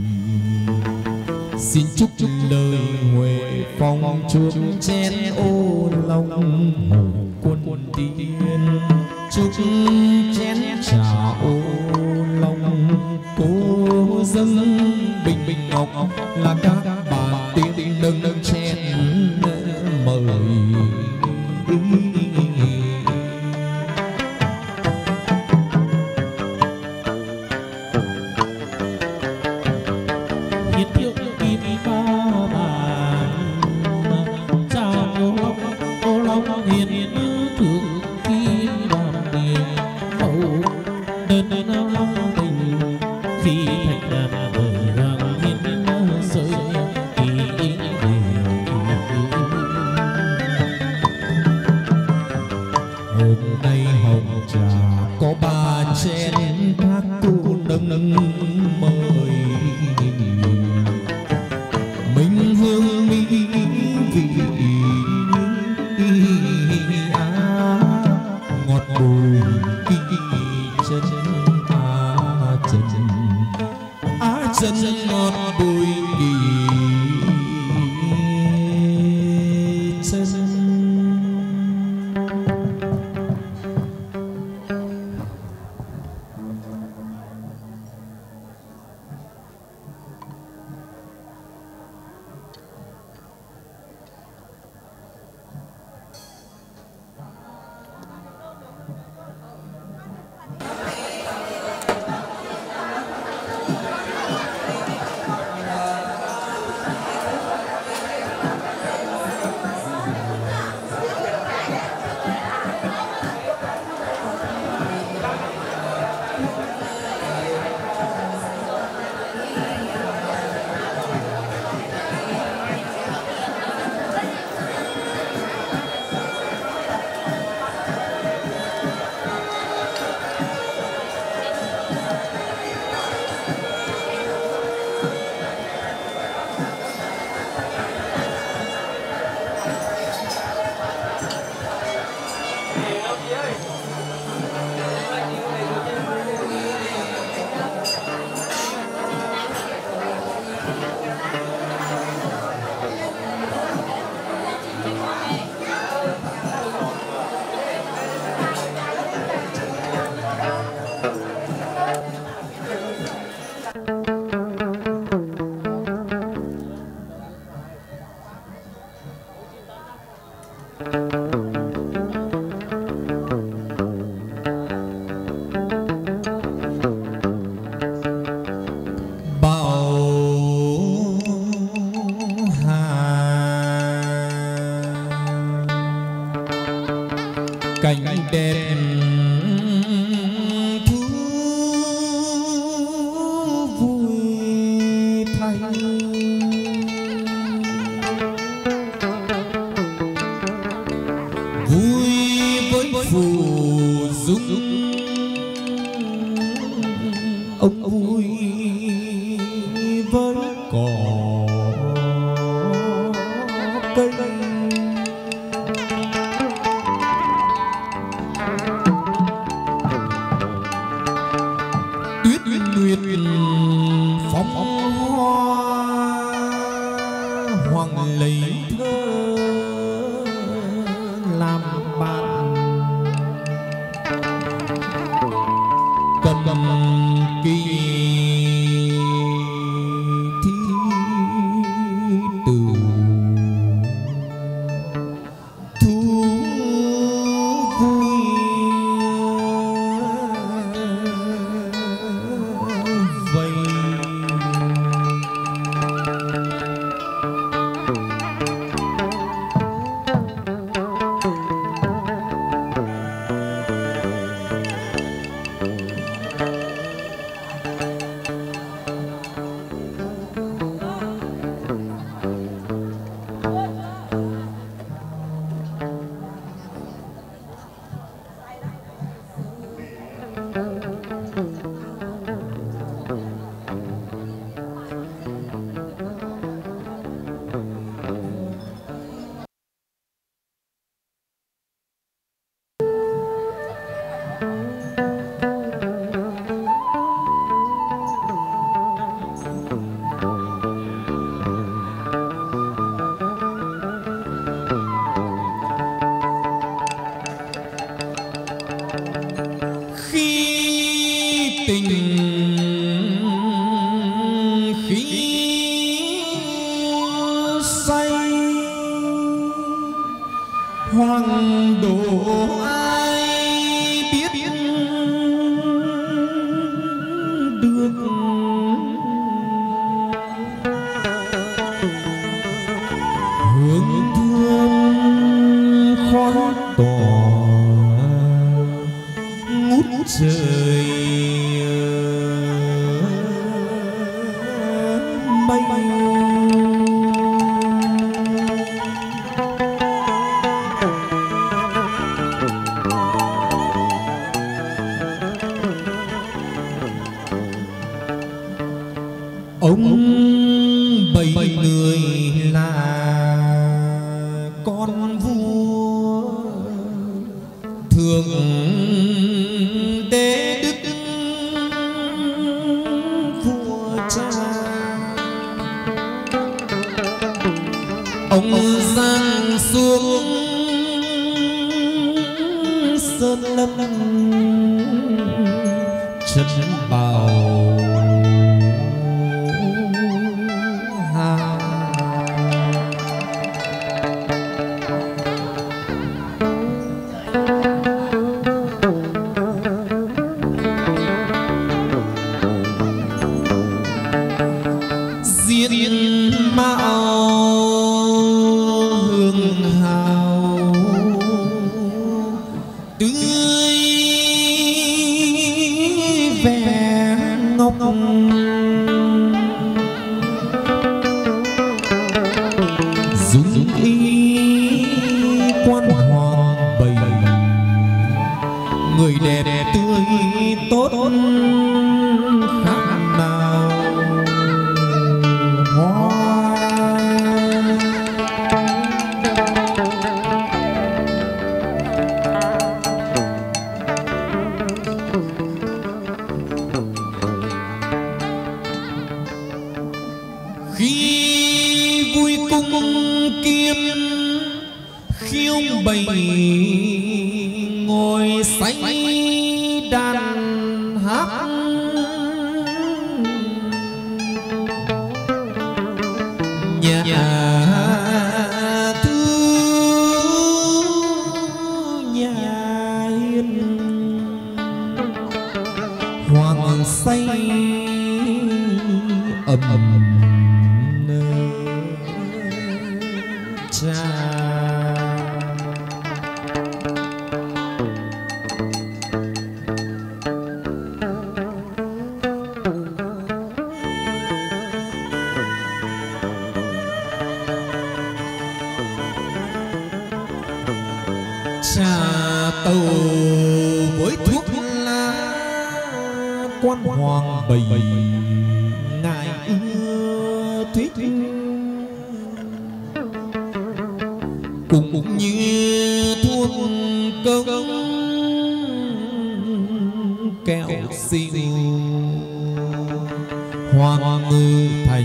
xin chúc lời huệ phong chuông chén ô long hồ quân tiên, chúc chén trà ô long cố dâng bình bình ngọc là các bà tiên nâng nâng chén mời. cảnh đẹp thú vui thay vui với phù dung ông vui với cỏ cây tuyết nguyệt phóng hoa hoàng lấy thơ làm bạn cầm kỳ thi từ thú vui vây tình khí say hoàng độ ai biết được hương thương khói tỏa ngút trời mây ông bảy người là con vua thường đế đức vua cha ông giang xuống sơn lâm chân bào diễn mạo hương hào tươi vẻ ngọc dung y quan hoàng bày người đẹp tươi tốt khác nào khi vui cung kiếm khiêu bầy ngồi say đàn hát nhà thư nhà hiền hoàng say ầm cha trà tàu với thuốc lá quan hoàng bầy ngài ưa thuyết cũng như thuốc công kẹo xinh hoàng ngư thành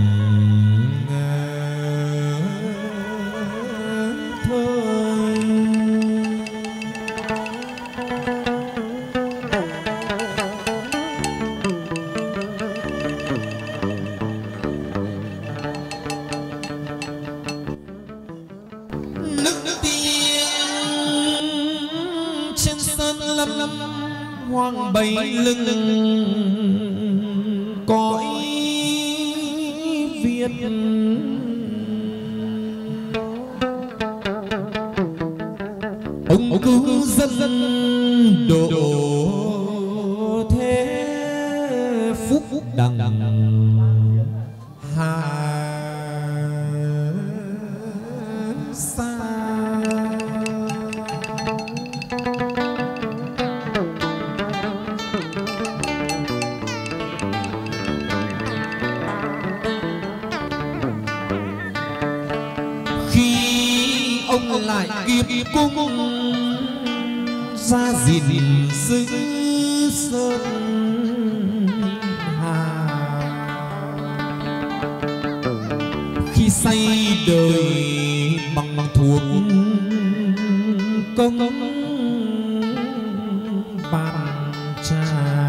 hoang bay lưng cõi Việt ông cứu dân độ thế phúc đằng hà sa. Ông lại kiếp cung ra gìn giữ sơn hà khi say đời bằng thuộc công bàn trà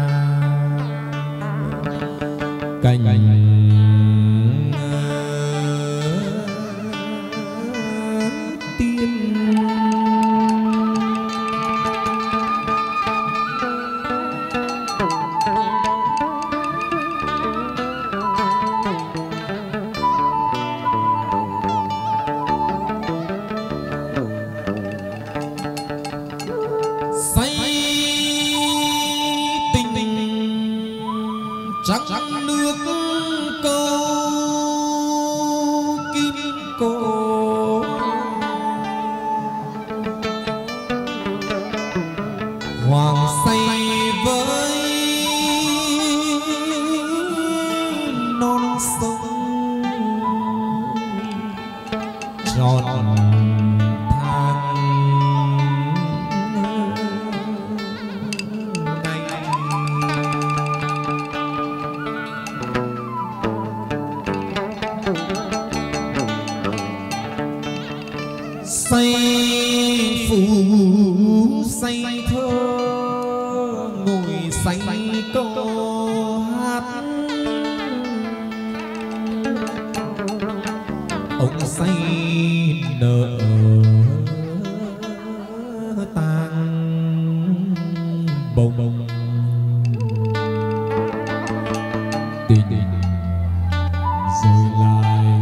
cành trắng nước câu kim cô hoàng say với non sông tròn say phù say thơ ngồi say câu hát ông say nợ tang bồng bồng tình rồi lại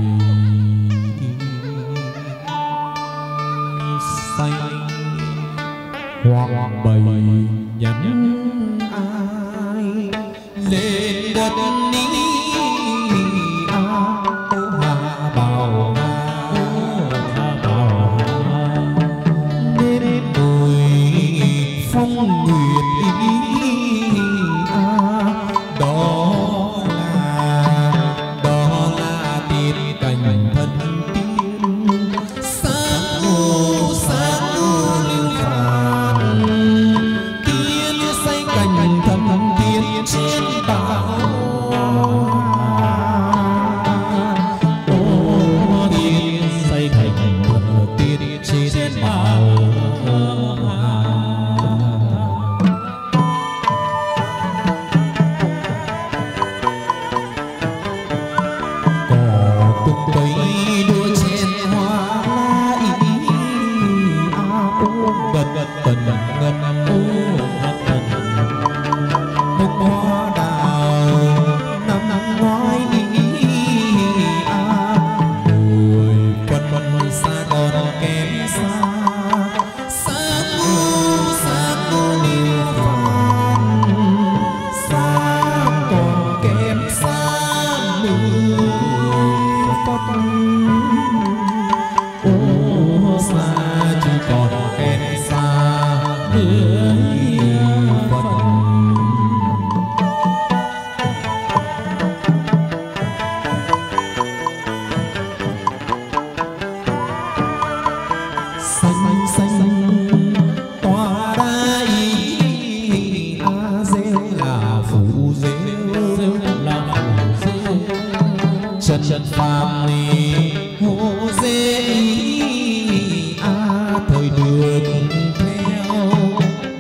hoàng bầy nhắn ai lên đất ní hà bào nên đồi phong nguyệt đó là tiết cảnh thân tiên sáng lưu phàn tiên say cảnh thầm tiên trên bão tiên say cảnh thầm tiên trên bão xa chỉ còn kẹt xa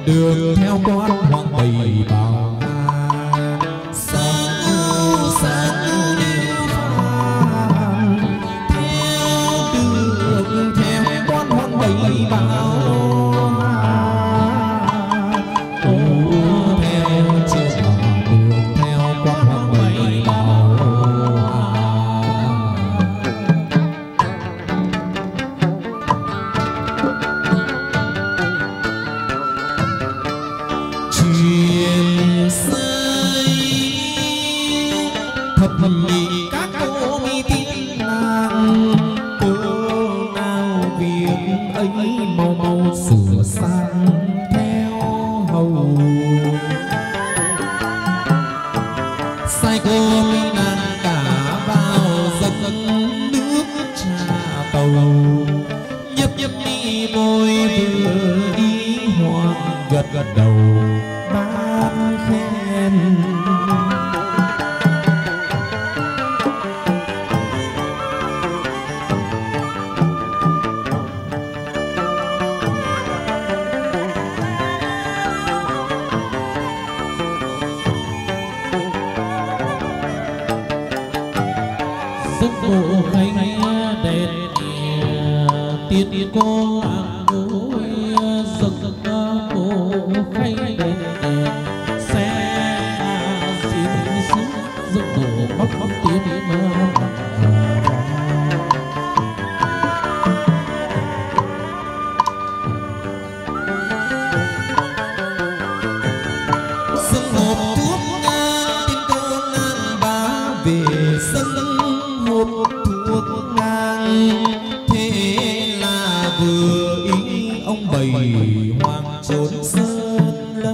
đường theo con hoàng bầy bào sáng sáng điêu phàm theo đường theo con hoàng bầy bào theo chiều đường theo con hoàng bầy bào truyền xây thập nhị các cô mi tiên nàng cô nào việc ấy mau mau sửa sang theo hầu sai cô mi nàng cả vào dâng nước trà tàu nhấp nhấp đi môi vừa ý hoàng gật gật đầu ban khen giấc bộ khánh đèn tiên cô làng núi giấc bộ khánh đèn xe xin sức giấc bộ bóc bóc tiên sân hộp thuốc ngang tiên cô ngang bá về sân hộp thuốc ngang thế là vừa ý ông bầy hoàng trốn sơn lâm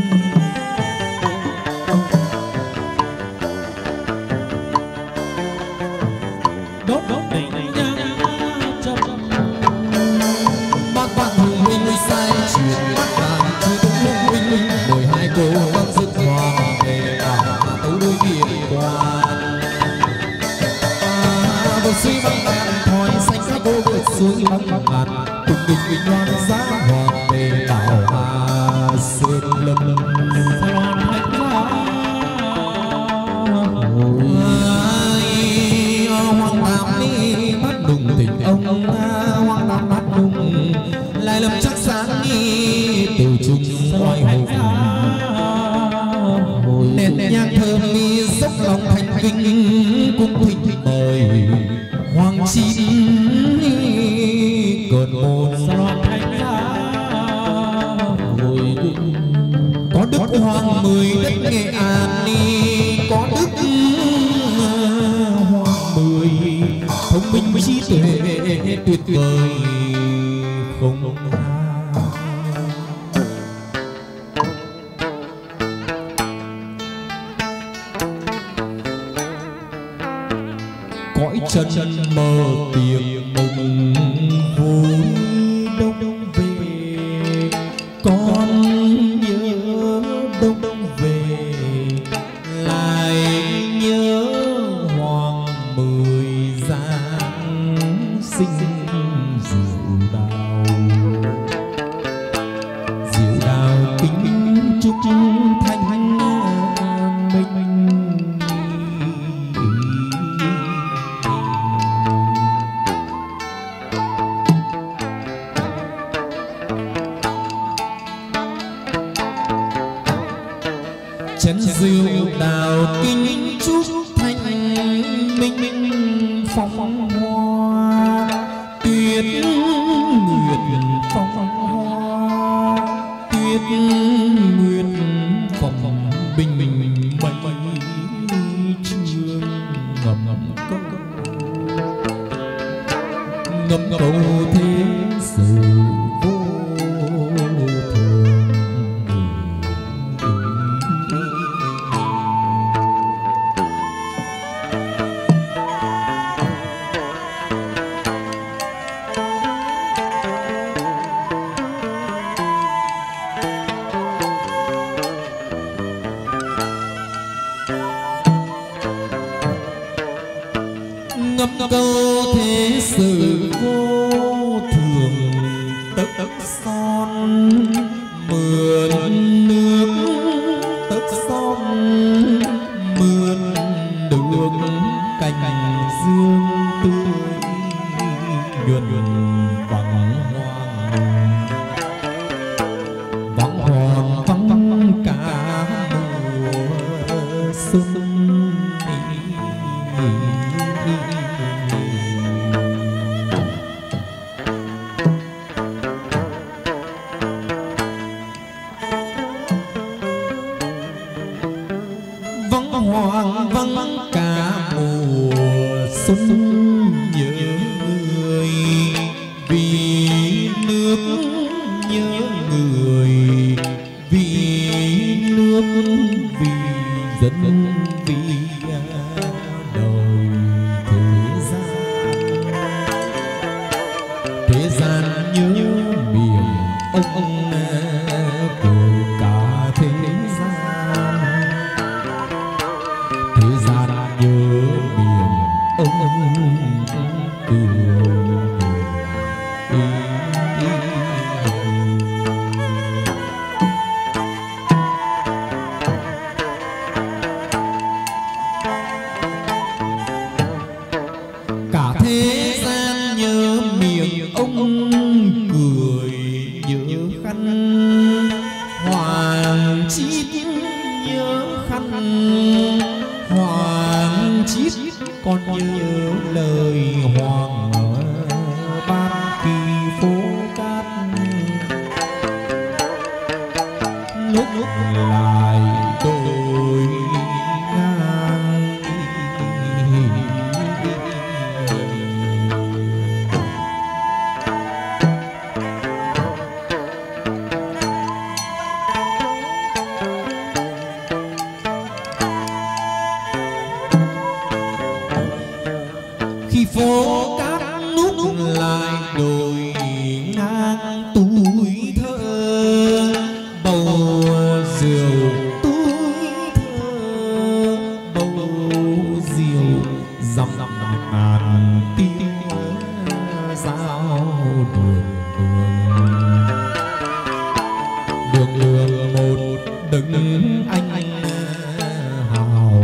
đốt đốt đỉnh nhang châm bác bạn hùng minh sai chuyện bác bạn chú đúng hùng minh 12 cô đang rực hoàng về đảo tấu đôi biển quan một suy băng đàn thoi xanh các cô vượt suối băng ngàn cùng bình bình loan giá hoàng về đảo Hà Sơn Lâm hoàng tam đi bắt đùng thỉnh ông hoàng tam bắt đùng lại lâm chắc sáng đi từ trung oai hùng nét nhang thơm đi dốc lòng thành kinh cung thịnh mời hoàng chín cơn môn có đức hoàng 10 đất Nghệ An đi có đức hoàng 10 thông minh trí tuệ tuyệt vời không cõi chân mơ tiếng mừng vui đông về con nhớ đông về lại nhớ hoàng 10 giáng sinh diệu đào kính chúc thanh minh chén rượu đào kính chúc thanh minh phong hoa tuyết nguyệt phong hoa tuyết nguyệt phong bình mây trương ngầm câu thế sự vô ngâm câu thế sự vô thường tấc son mưa hoang vắng cả mùa xuân nhớ người, vì nước nhớ người, vì nước vì dân vì đời thế gian nhớ miền ông của cả thế gian nhớ miền ông cười. Cả thế gian nhớ miệng ông cười, nhớ khăn hoàng chít, nhớ khăn hoàng chít, còn nhớ lời hoàng ở ban kỳ phố cát. Lúc lại đôi ngang khi phố cát nút lại đồi ngang tuổi thơ, bầu rượu tuổi thơ, bầu rượu dằm ngàn tiếng giao đường đường một đấng anh hào.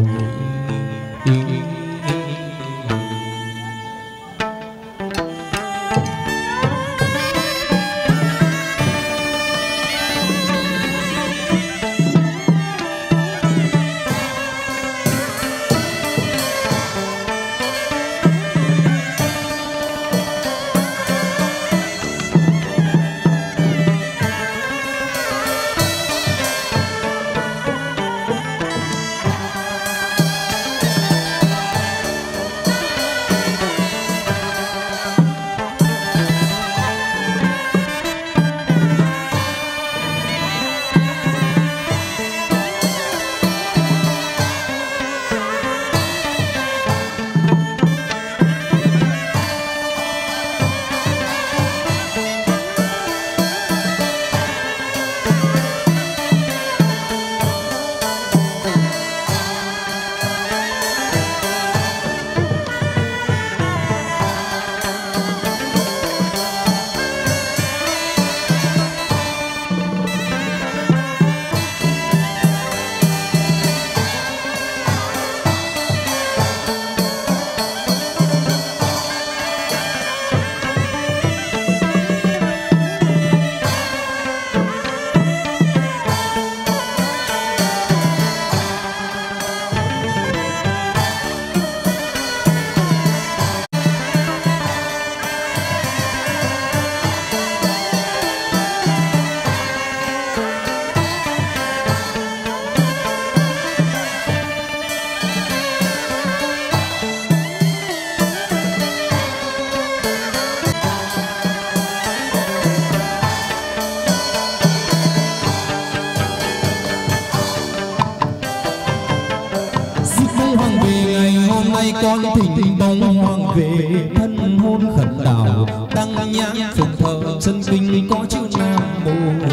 Con thỉnh bóng hoàng về thân hôn khẩn đảo, đăng nhang phụng thờ chân kinh có chữ Nam Mô,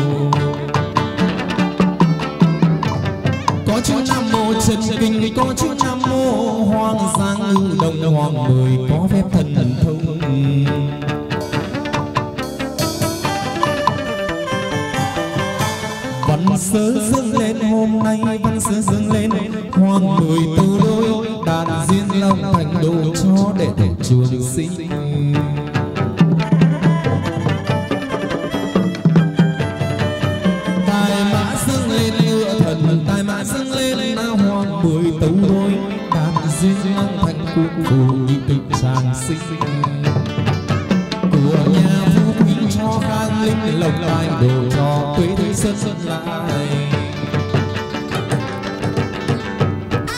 có chữ Nam Mô chân kinh có chữ Nam Mô. Hoàng giang ngự đồng hoàng mười có phép thần thông, văn sớ dâng lên hôm nay, văn sớ dâng lên hoàng mười tứ đôi đàn diên long thành đồ cho đệ tử trường sinh. Tài mã dâng lên ngựa thần, tài mã dâng lên na hoàng mười tứ đôi đàn diên long thành quốc phù nhị tự tràng sinh. Của nhà phú quý cho khang linh lộc tài đồ cho tuế thế sơn lại.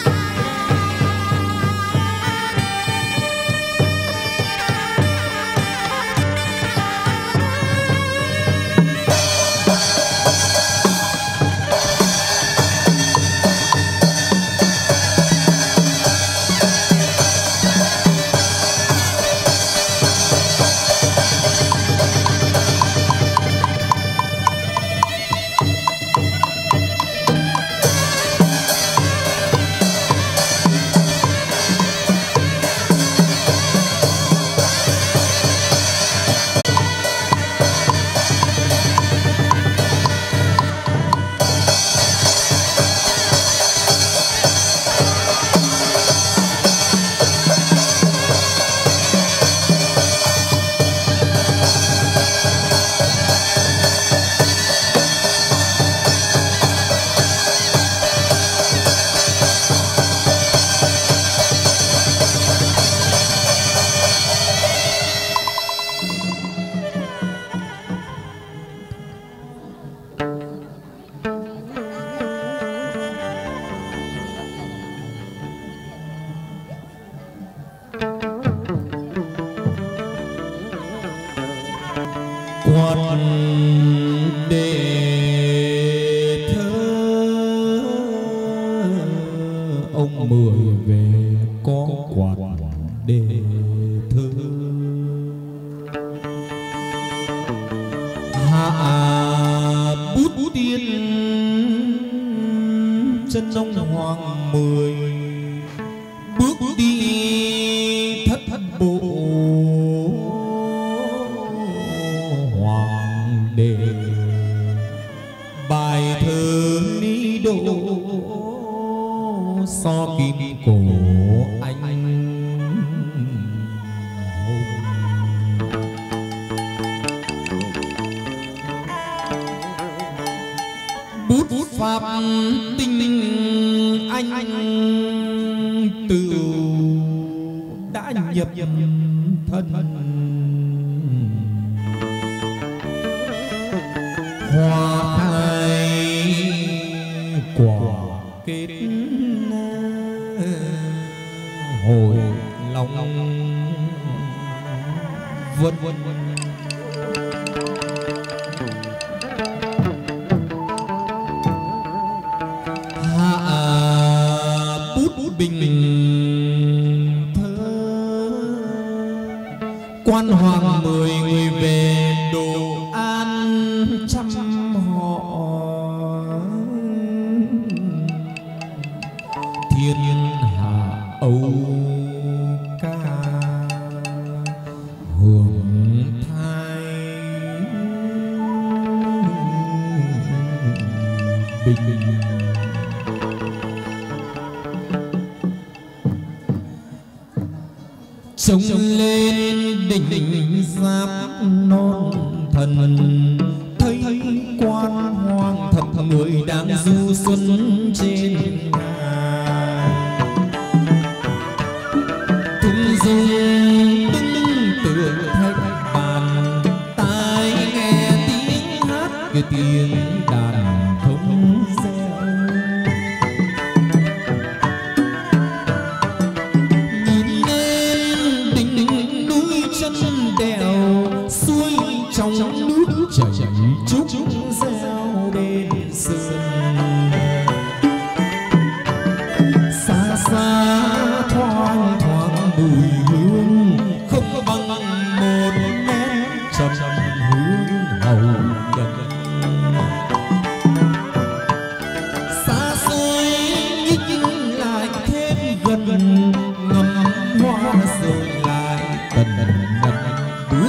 bút tiên chân ông hoàng mười bước đi thất bộ hoàng đệ bài thơ ni đô so kim cổ anh bút pháp tinh anh từ đã nhập thân hoa thai quả kết hồi lòng vân vân bình thơ quan hoàng mười người về đồ an trăm họ thiên hạ âu ca hưởng thai bình trông lên đỉnh giáp non thần thấy quan hoàng thập người đang du xuân trên ngài tung dung đứng tượng thạch bàn tai nghe tiếng hát cái tiếng đàn thống reo trong nước chảy trúc reo bên sườn xa xa thoang thoáng mùi hương không bằng một nét trầm hương hầu gần xa xôi nhích lại thêm gần ngắm hoa rồi lại tần ngần bước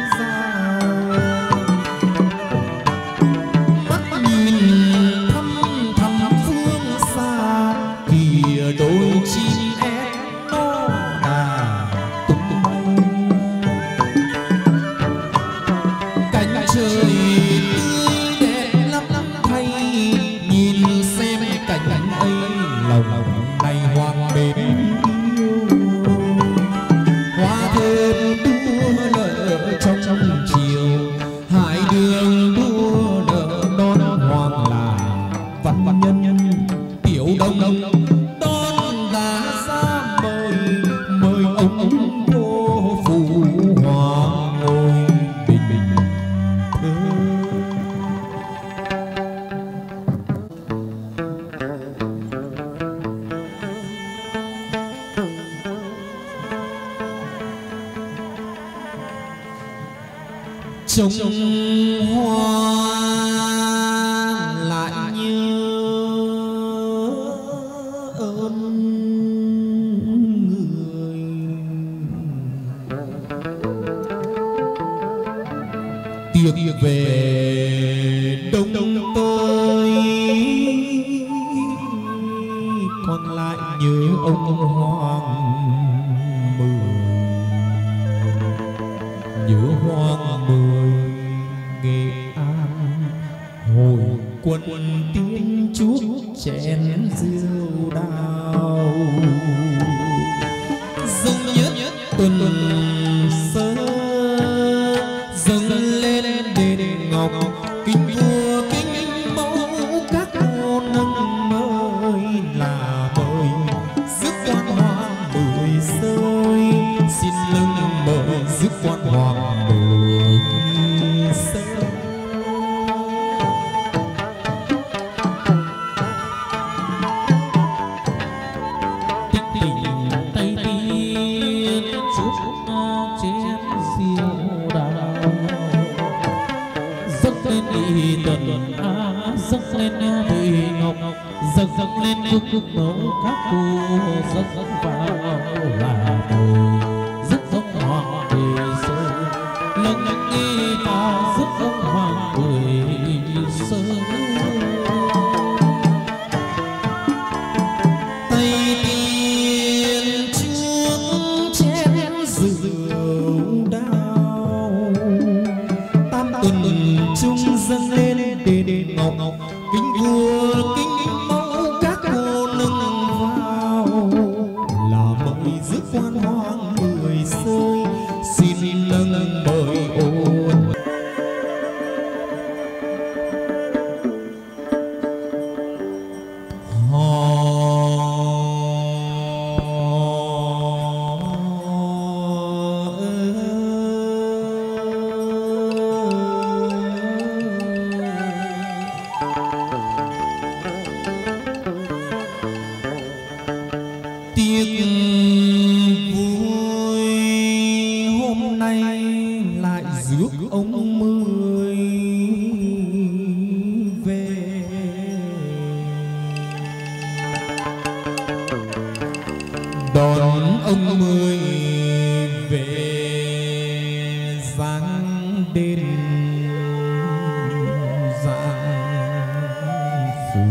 trông hoa lại nhớ ơn người tiếc về đông tôi còn lại nhớ ông hoàng mười nhớ hoàng mười Nghệ An hồi quân tiến chúc chén rượu đào dâng nhất tuần sơ dâng lên đền ngọc kính vua kính mẫu các cô nâng mời là mời rước quan hoàng mười rơi xin lưng mời rước quan hoàng mười rơi tình tuần dâng lên bụi ngọc, dâng lên cúc mẫu các cô dâng vào là mồi rước ông hoàng về sơn, lần đi vào rước ông hoàng về sơn. Tay tiên trước chén rượu đào, tam tuần chung dâng lên đền ngọc, kính vua kính mẫu các cô nâng vào, là mời rước quan hoàng mười sơi, xin nâng mời ôn. Tiếc vui hôm nay lại rước ông Mười về, đón ông Mười về giang đền giang phủ.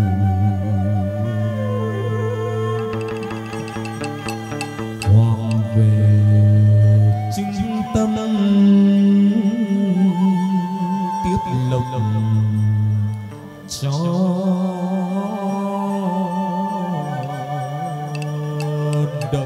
Hoàng về chứng tâm tiếp lộc cho đậm.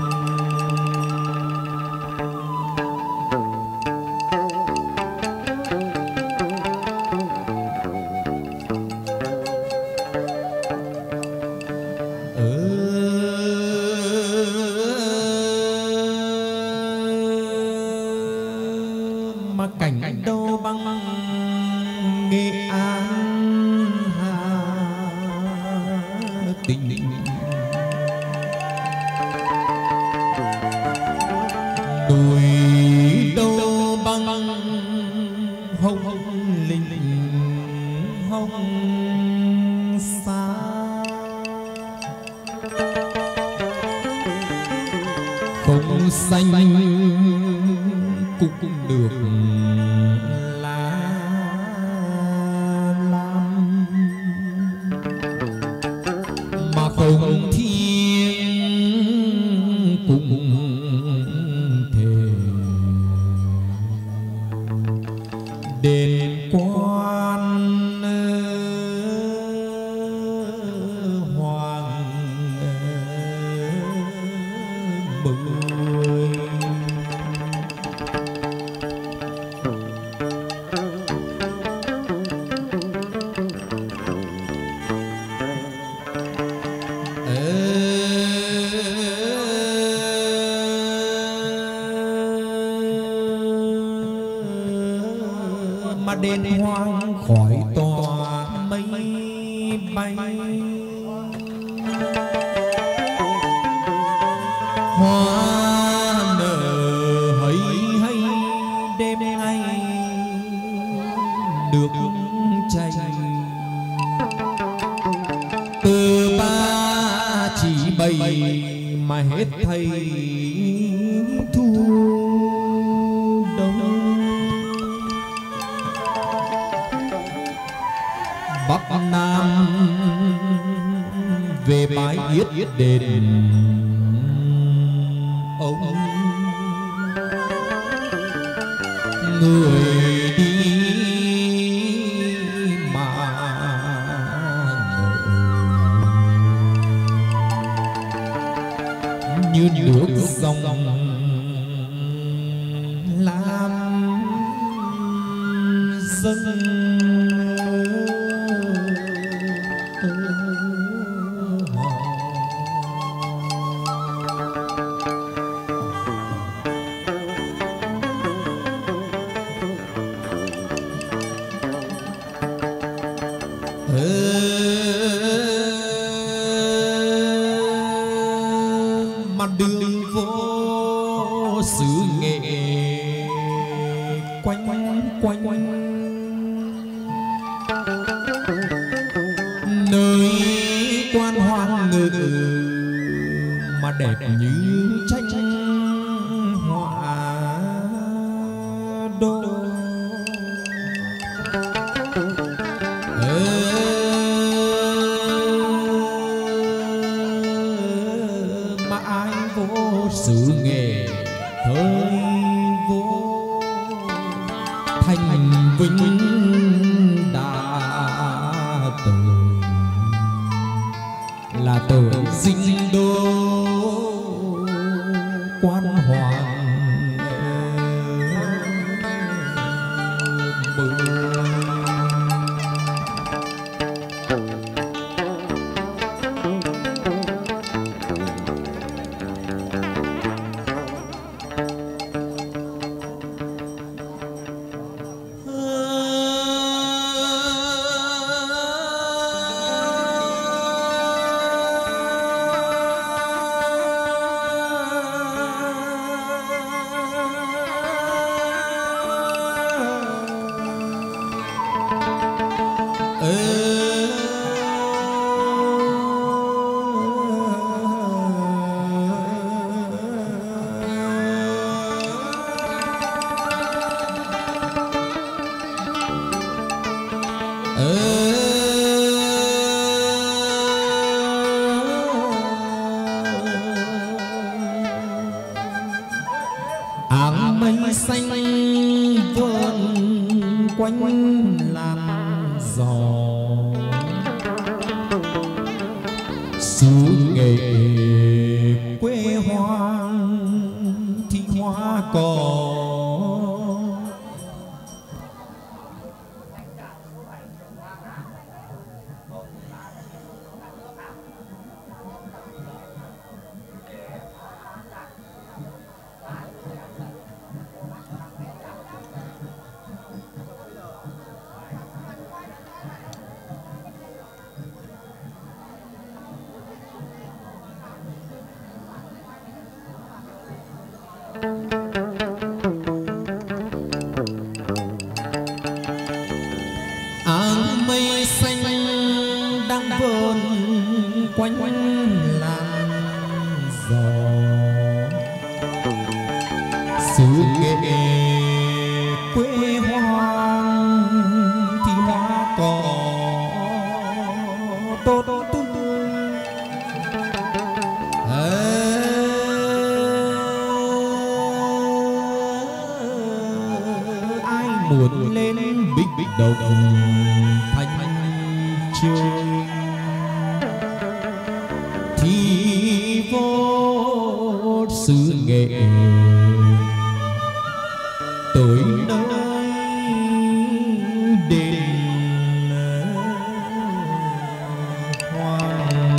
Mà cảnh đâu băng Nghệ An Hà Tĩnh, đồi đâu băng hồng linh hồng xa, không xanh cũng được lá lam, mà không thiên cũng thể đền quan hoàng Mười. Mà đền hoang khỏi tòa mây bay, hoa nở hay hay đêm nay được chay, từ ba chỉ bày mà hết thầy thu đông. Bắc Nam về bái yết đền ông, người đi mà ngỡ như nước dòng lam dâng. Mà đường vô xứ Nghệ quanh quanh đẹp như tranh họa đô. Mà ai vô sự nghề thời vô thành vinh đã tội là tội dinh đô quan hoàng. Áng mây xanh vờn quanh làm gió, xứ nghệ quê hoang thì hoa cỏ. Áng mây xanh đang vờn quanh làn gió, xứ nghệ quê hoang thì hoa cỏ tốt tươi. Ai muốn lên bích đầu thanh chơi thì vô xứ nghệ tới nơi đền hoang.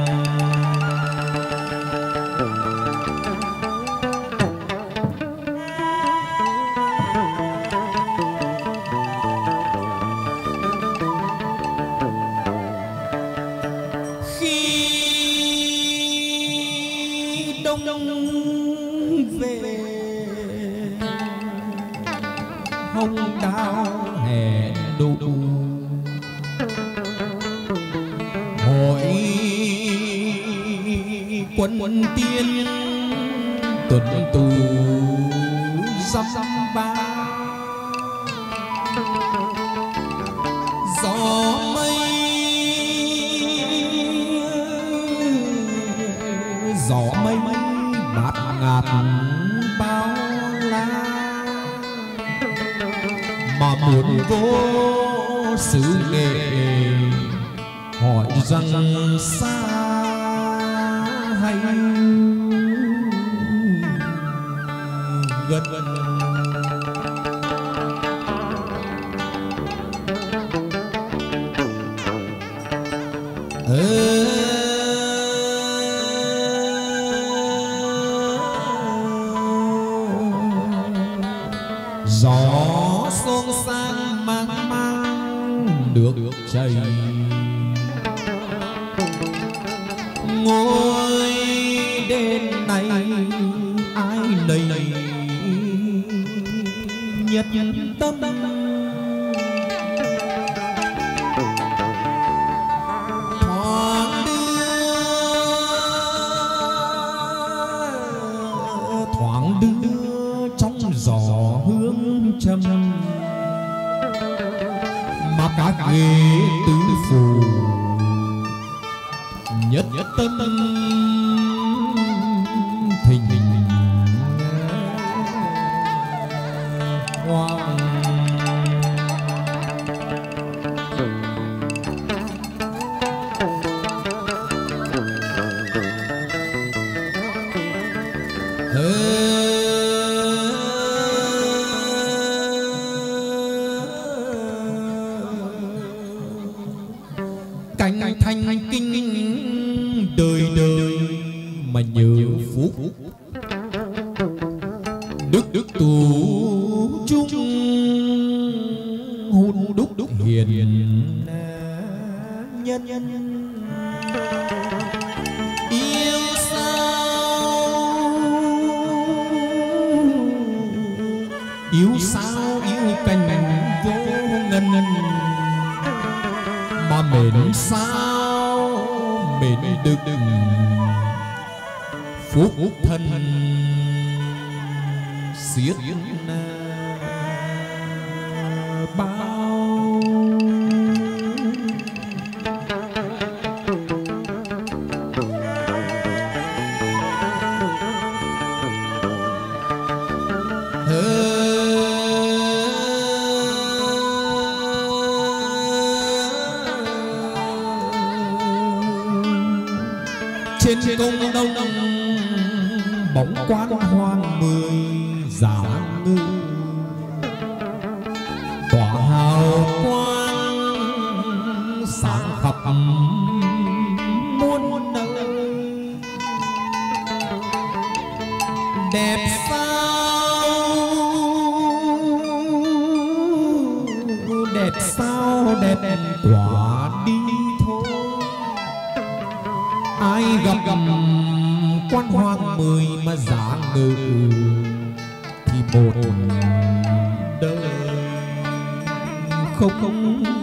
Về hồng đào hè đủ hội quân tiên tuần tù dăm ba. Gió mây bạt ngạt bao la, mà muốn vô xứ nghệ hỏi rằng xa hay gần. Gió xôn sang mang mang nước chảy, ngôi đền này ai nấy nhất tâm. Thoáng đưa nhất tâm thình hoàng cánh thanh kinh đời đời mà nhớ phúc đức tù chung hôn đúc hiền nhân yêu sao yêu cành vô ngân mà mến sao mến được phúc thân xiết bao trên công đông bóng quán hoang mười giả ngư tỏa hào quang sáng khắp muôn nơi đẹp sao đẹp quả đi thôi ai gặp quan hoang mười mà giả ngự thì một đời không nguôi.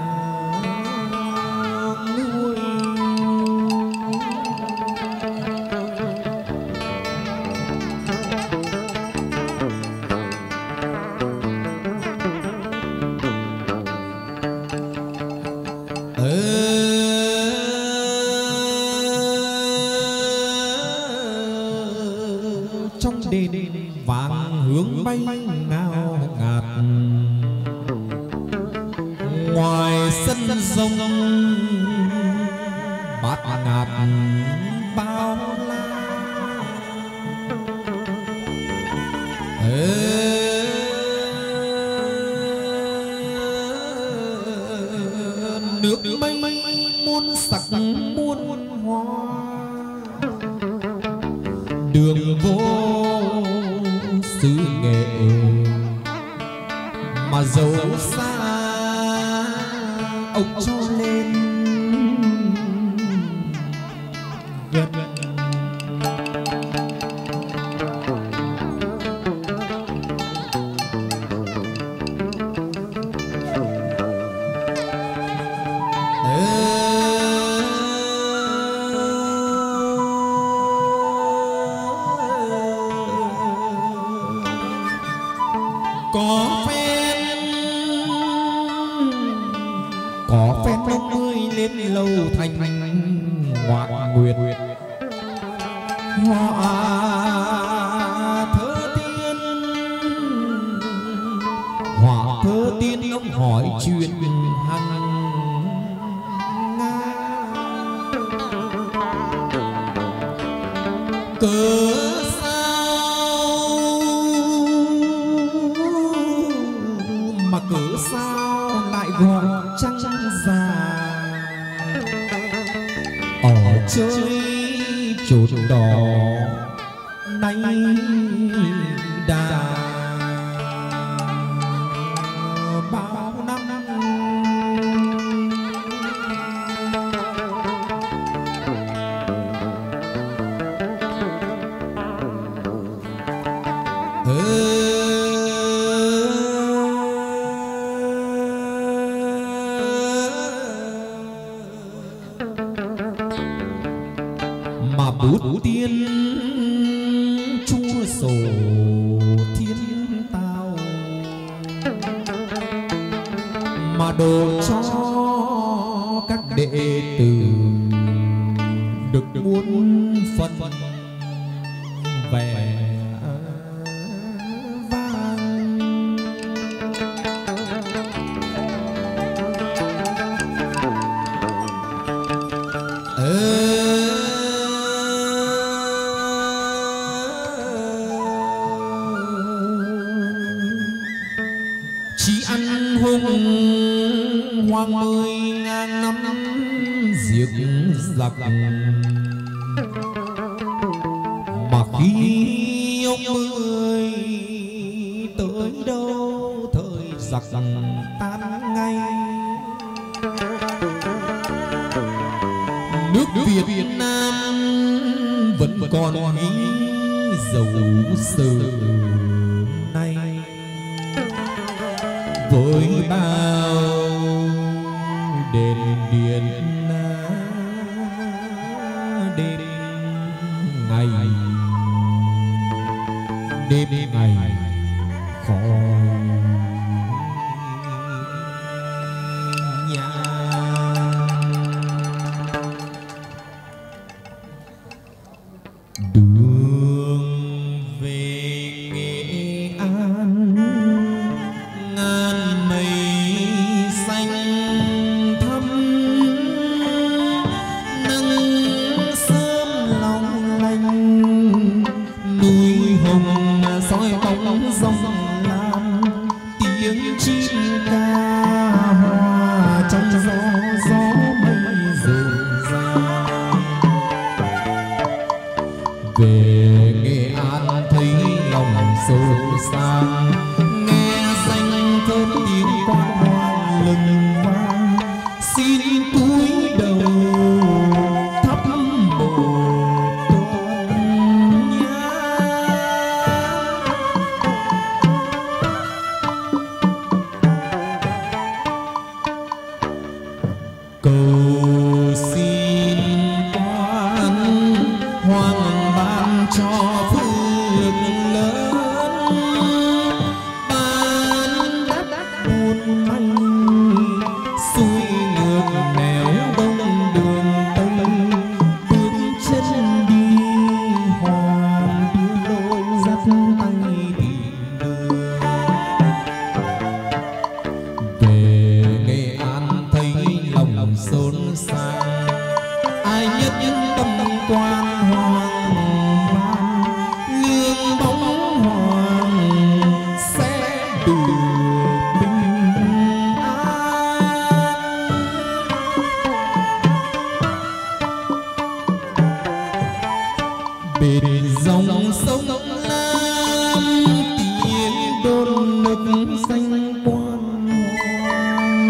Trong đền vàng hướng bay ngao ngạt ngoài sân rồng bát ngát bao la nước mây muôn sắc muôn hoa đường vô xứ nghệ mà dấu xa ông cho lên gần có phen đông mươi lên lâu thành ngoạn nguyệt hoa thơ tiên ông hỏi chuyện hằng cớ sao lại gọi trăng già ở chơi chốn đỏ nay đà bao năm mà bút tiên chua sổ thiên tao mà đồ cho các đệ tử muôn phần vẻ chỉ ăn hùng hoang 10.000 năm diệt giặc, mà khi ông Mười tới đâu thời giặc tan ngay. Nước Việt Nam vẫn còn ghi dấu sử này, với bao đền điện đêm ngày khói nhang. Đường về Nghệ An ngàn mây xanh thắm, nắng sớm long lanh, núi hồng soi bóng rồng lam, tiếng chim ca hòa trong gió mây rộn ràng. Về Nghệ An thấy lòng sâu sang, nghe danh thơm tiếng quan hoan lừng vang, xin cúi đầu thắp một tuần nhang. Cầu xin quan hoàng ban cho phước lớn, ban đắp buồn manh xuôi ngược nẻo đông đường Tây, bước chân đi hoàng đưa lối dắt tay tìm đường. Về Nghệ An thấy lòng xốn sang, ai nhất tâm quan hoàng ban, gương bóng hoàng sẽ được bình an. Bên dòng sông Lam tiếng đôn nức danh quan hoàng,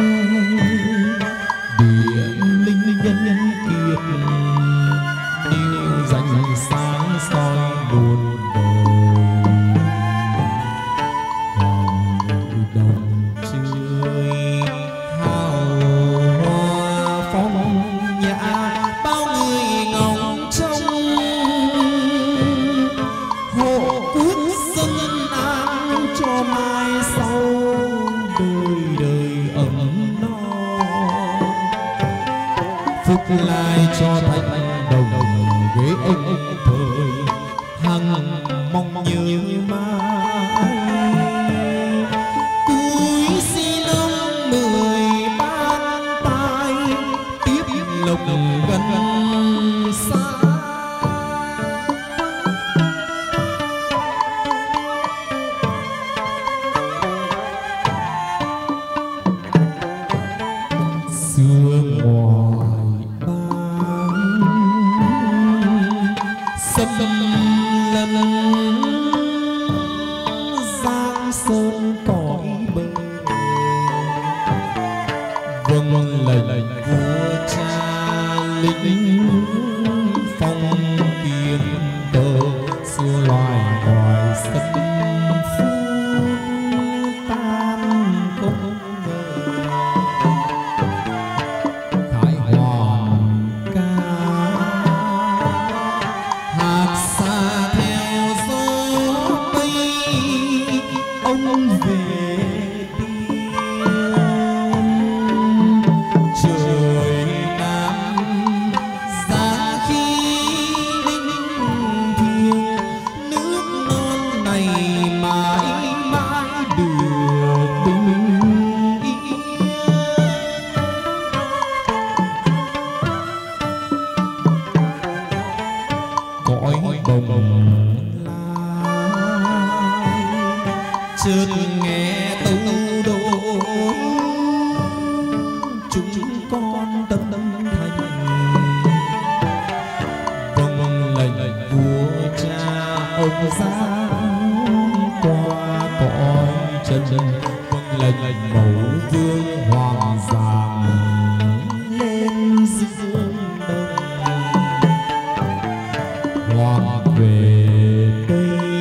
địa linh nhân kiệt yêu danh sáng soi muôn đời. Hoàng đồng chơi hào hoa phong nhã, bao người ngóng trông hộ quốc dân an cho mai sau đời đời ấm no. Phúc lai cho thành đồng ghế ông thời hằng mong nhớ mãi. Cúi xin ông Mười ban tài tiếp lộc gần xa. Xưa ngoài bang xâm lấn giang sơn cõi bờ, vâng lệnh vua cha lính phong kiến tơ, xua loài ngoài sân phun tan không ngờ. Khải Hoàn ca hạt xa theo gió mây, ông về tiên. Trời Nam giá bồng lai chợt nghe tấu đổ chúng con tâm thành vâng lệnh vua cha ông giáng qua cõi trần vâng lệnh mẫu vương hoàng giàng lên dương đông hoàng về đây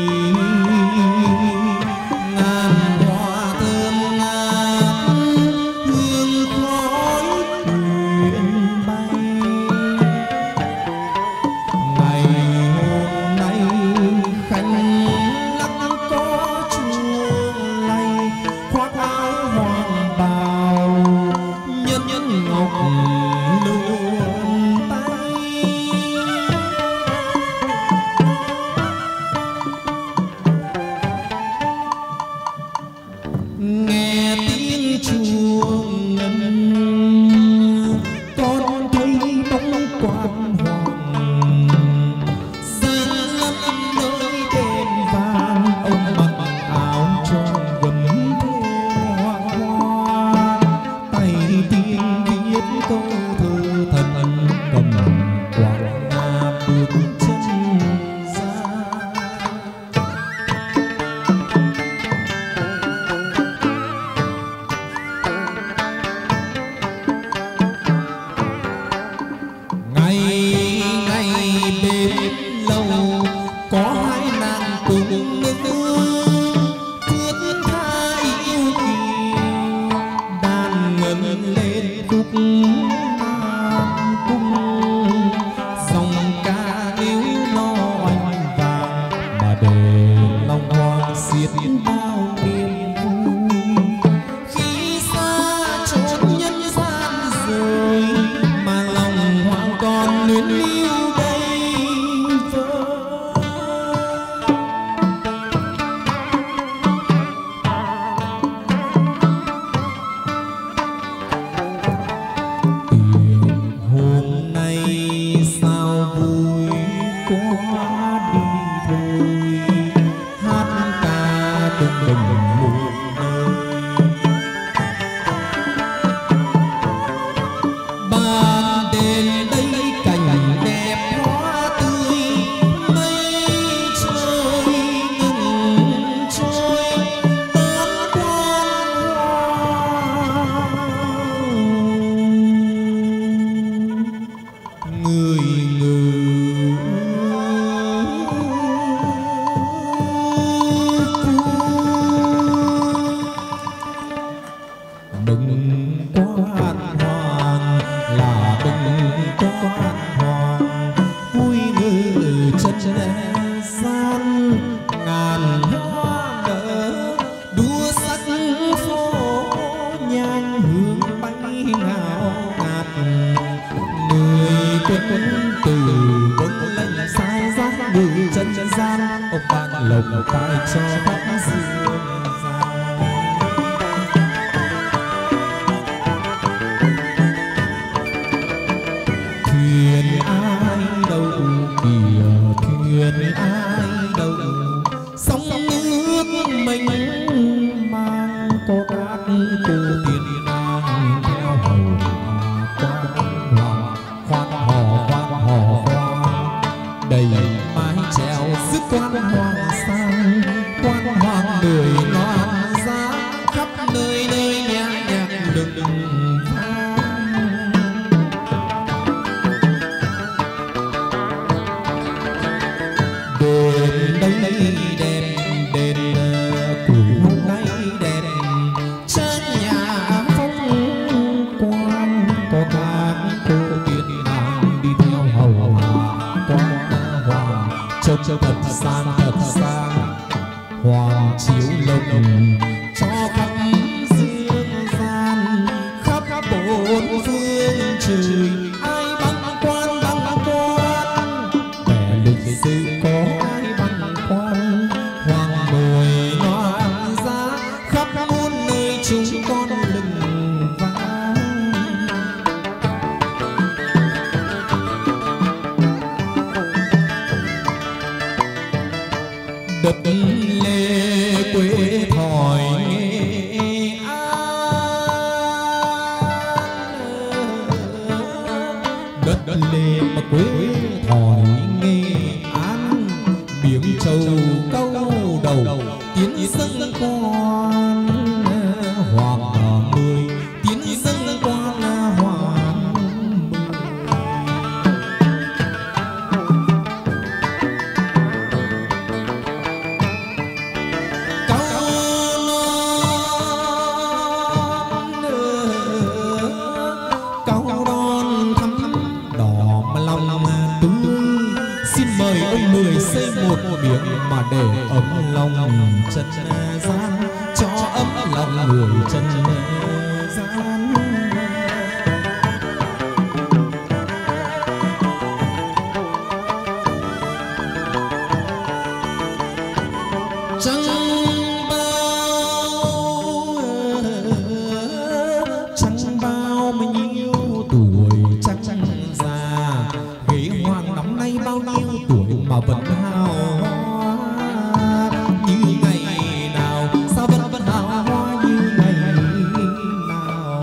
ngàn hoa thơm ngát hương khói thuyền bay ngày hôm nay khánh lắc có chuông lay khoác áo hoàng bào nhân nhân ngọc luôn tay nghe tiếng chuông ngân con thấy bóng quan hoàng sáng lắm nơi đèn vàng ông mặc áo tròn gấm theo hoa hoa tay tiên viết câu thơ thần cầm quạt nga bước chân ra ngày ngày bên lâu có hai nàng cùng nữ thướt tha yêu kỳ đàn ngân lên khúc nam cung dòng ca níu no oanh vàng mà để lòng hoàng xiết bao niềm vui khi xa chốn nhân gian rồi mà lòng hoàng còn luyến lưu đây vơi hôm nay sao vui quá đi thôi hát ca từng đồng một nơi ban đêm đây cảnh đẹp hoa tươi mây trôi ngừng trôi đón quan người bừng quan hoàng là bừng quan hoàng vui ngự chân gian ngàn hoa nở đua sắc phố nhang hương bay ngào ngạt người quân từ bỗng lệnh sai giác ngự chân gian ông ban lộc tài cho khách dương gian thuyền ai đâu kìa thuyền ai đâu sóng nước mênh mang có các cô tiên nàng theo hầu quan hoàng khoan hò khoan đầy mái chèo sức quan hoàng sang quan hoàng người loan giá khắp nơi nơi nhã nhạc đừng vang đêm đây đèn đèn củi hôm nay đèn trên nhà phong quan có các cô tiên nàng đi theo hầu hạ quan hoàng trông thật sang hoàng chiếu lồng cho khắp dương gian khắp bốn phương trời ai băng quan vẻ lịch sử có ai băng quan hoàng bồi loan giá khắp muôn nơi chúng con lừng vang đất lê mà quê thỏi nghe án miếng trầu câu đầu tiến dâng quan hoàng mười tiến dâng quan hoàng cao đón thắm đỏ mà lòng tươi xin mời ông Mười xây một miếng mà để ấm lòng chân gian cho ấm lòng người chân gian. Trăng bao mà nhiêu tuổi trăng già ghế hoàng năm nay bao nhiêu tuổi mà vẫn hào hoa như ngày nào sao vẫn hào hoa như ngày nào.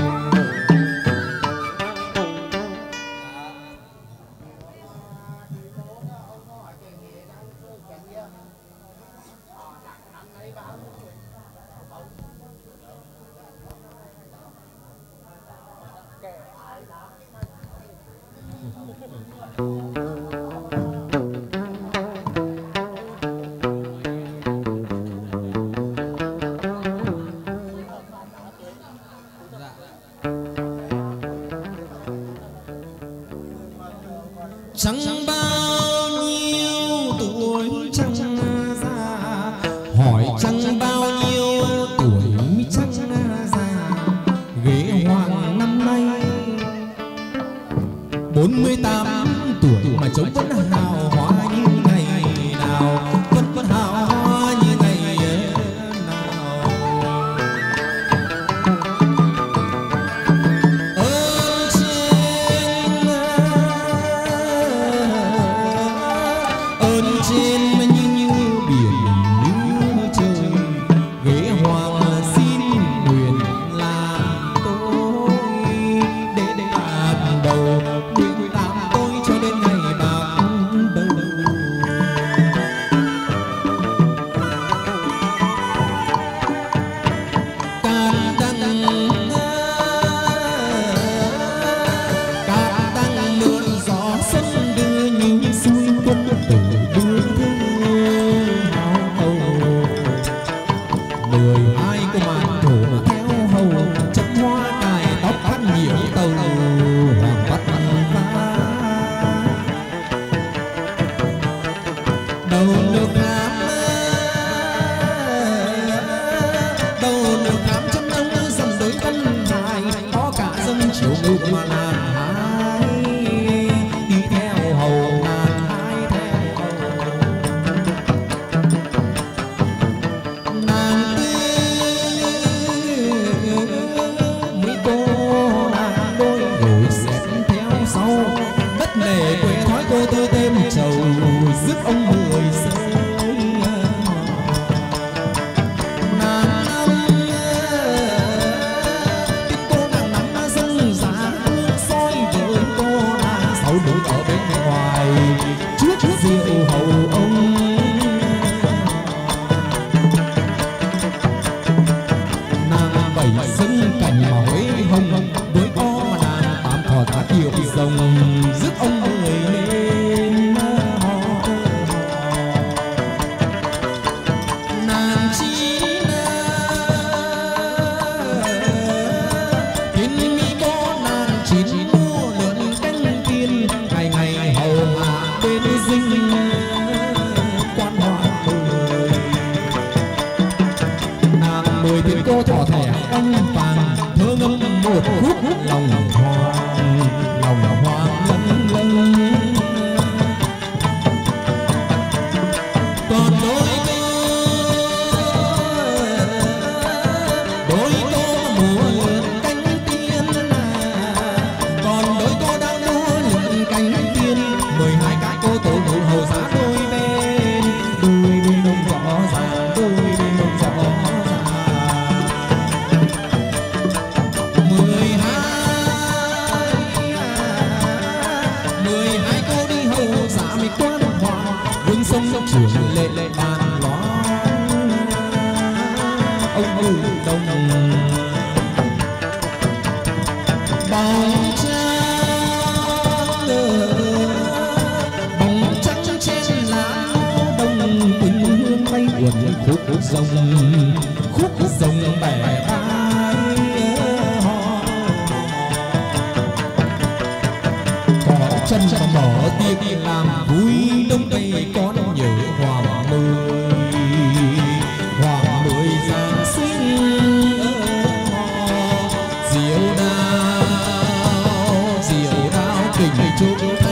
Chẳng bao nhiêu tuổi chẳng già hỏi chẳng bao nhiêu tuổi chẳng già ghế hoàng năm nay 48 tuổi mà trông vẫn hào hoa như ngày nào vẫn hào hoa như ngày nào. Ơn trên như biển như trời ghế hoàng xin nguyện làm tôi để làm đầu nguyện làm tôi cho đến ngày bạc đầu. Cát đăng mưa gió xuân đưa như xuôi quân tử đưa thương hào hầu 12 cô màn thổ theo hầu chấm hoa cài tóc bắt nhiều tàu hoàng bắt phá đầu nước khám chân ông dần tới tân hài có cả dân chiều ngự mà nàn hái đi theo hầu nàn hái theo hầu nàng mấy cô nàng đôi rồi xếp theo sau đất nề quê thói cô tư thêm trầu giúp ông Mười xây đứng ở bên ngoài trước rượu hầu ông nàng bảy sân cảnh mà huế hồng với o mà nàng tám thọ thả kiều rồng rước ông Mười lên nàng chi thiên mi có nàng chỉ mua lượn canh tiên ngày ngày hầu hạ bên dinh quan hoàng Mười nàng Mười thì cô thỏ thẻ anh vàng thơ ngâm một khúc lòng hoàng lâng lâng. Còn đôi cô múa lượn cánh tiên còn đôi cô đang múa lượn cánh tiên 12 cái cô tổ ngủ hầu giá đôi bên đông rõ ràng đôi bên đông rõ ràng 12 trường lệ bàn loan ông ơi đông bóng trắng trên lá đông tình hương bay uẩn khúc rồng bẻ vai cỏ chân mở tiệc làm vui đông tây con nhớ hoàng mười giáng sinh diệu đao kình trúc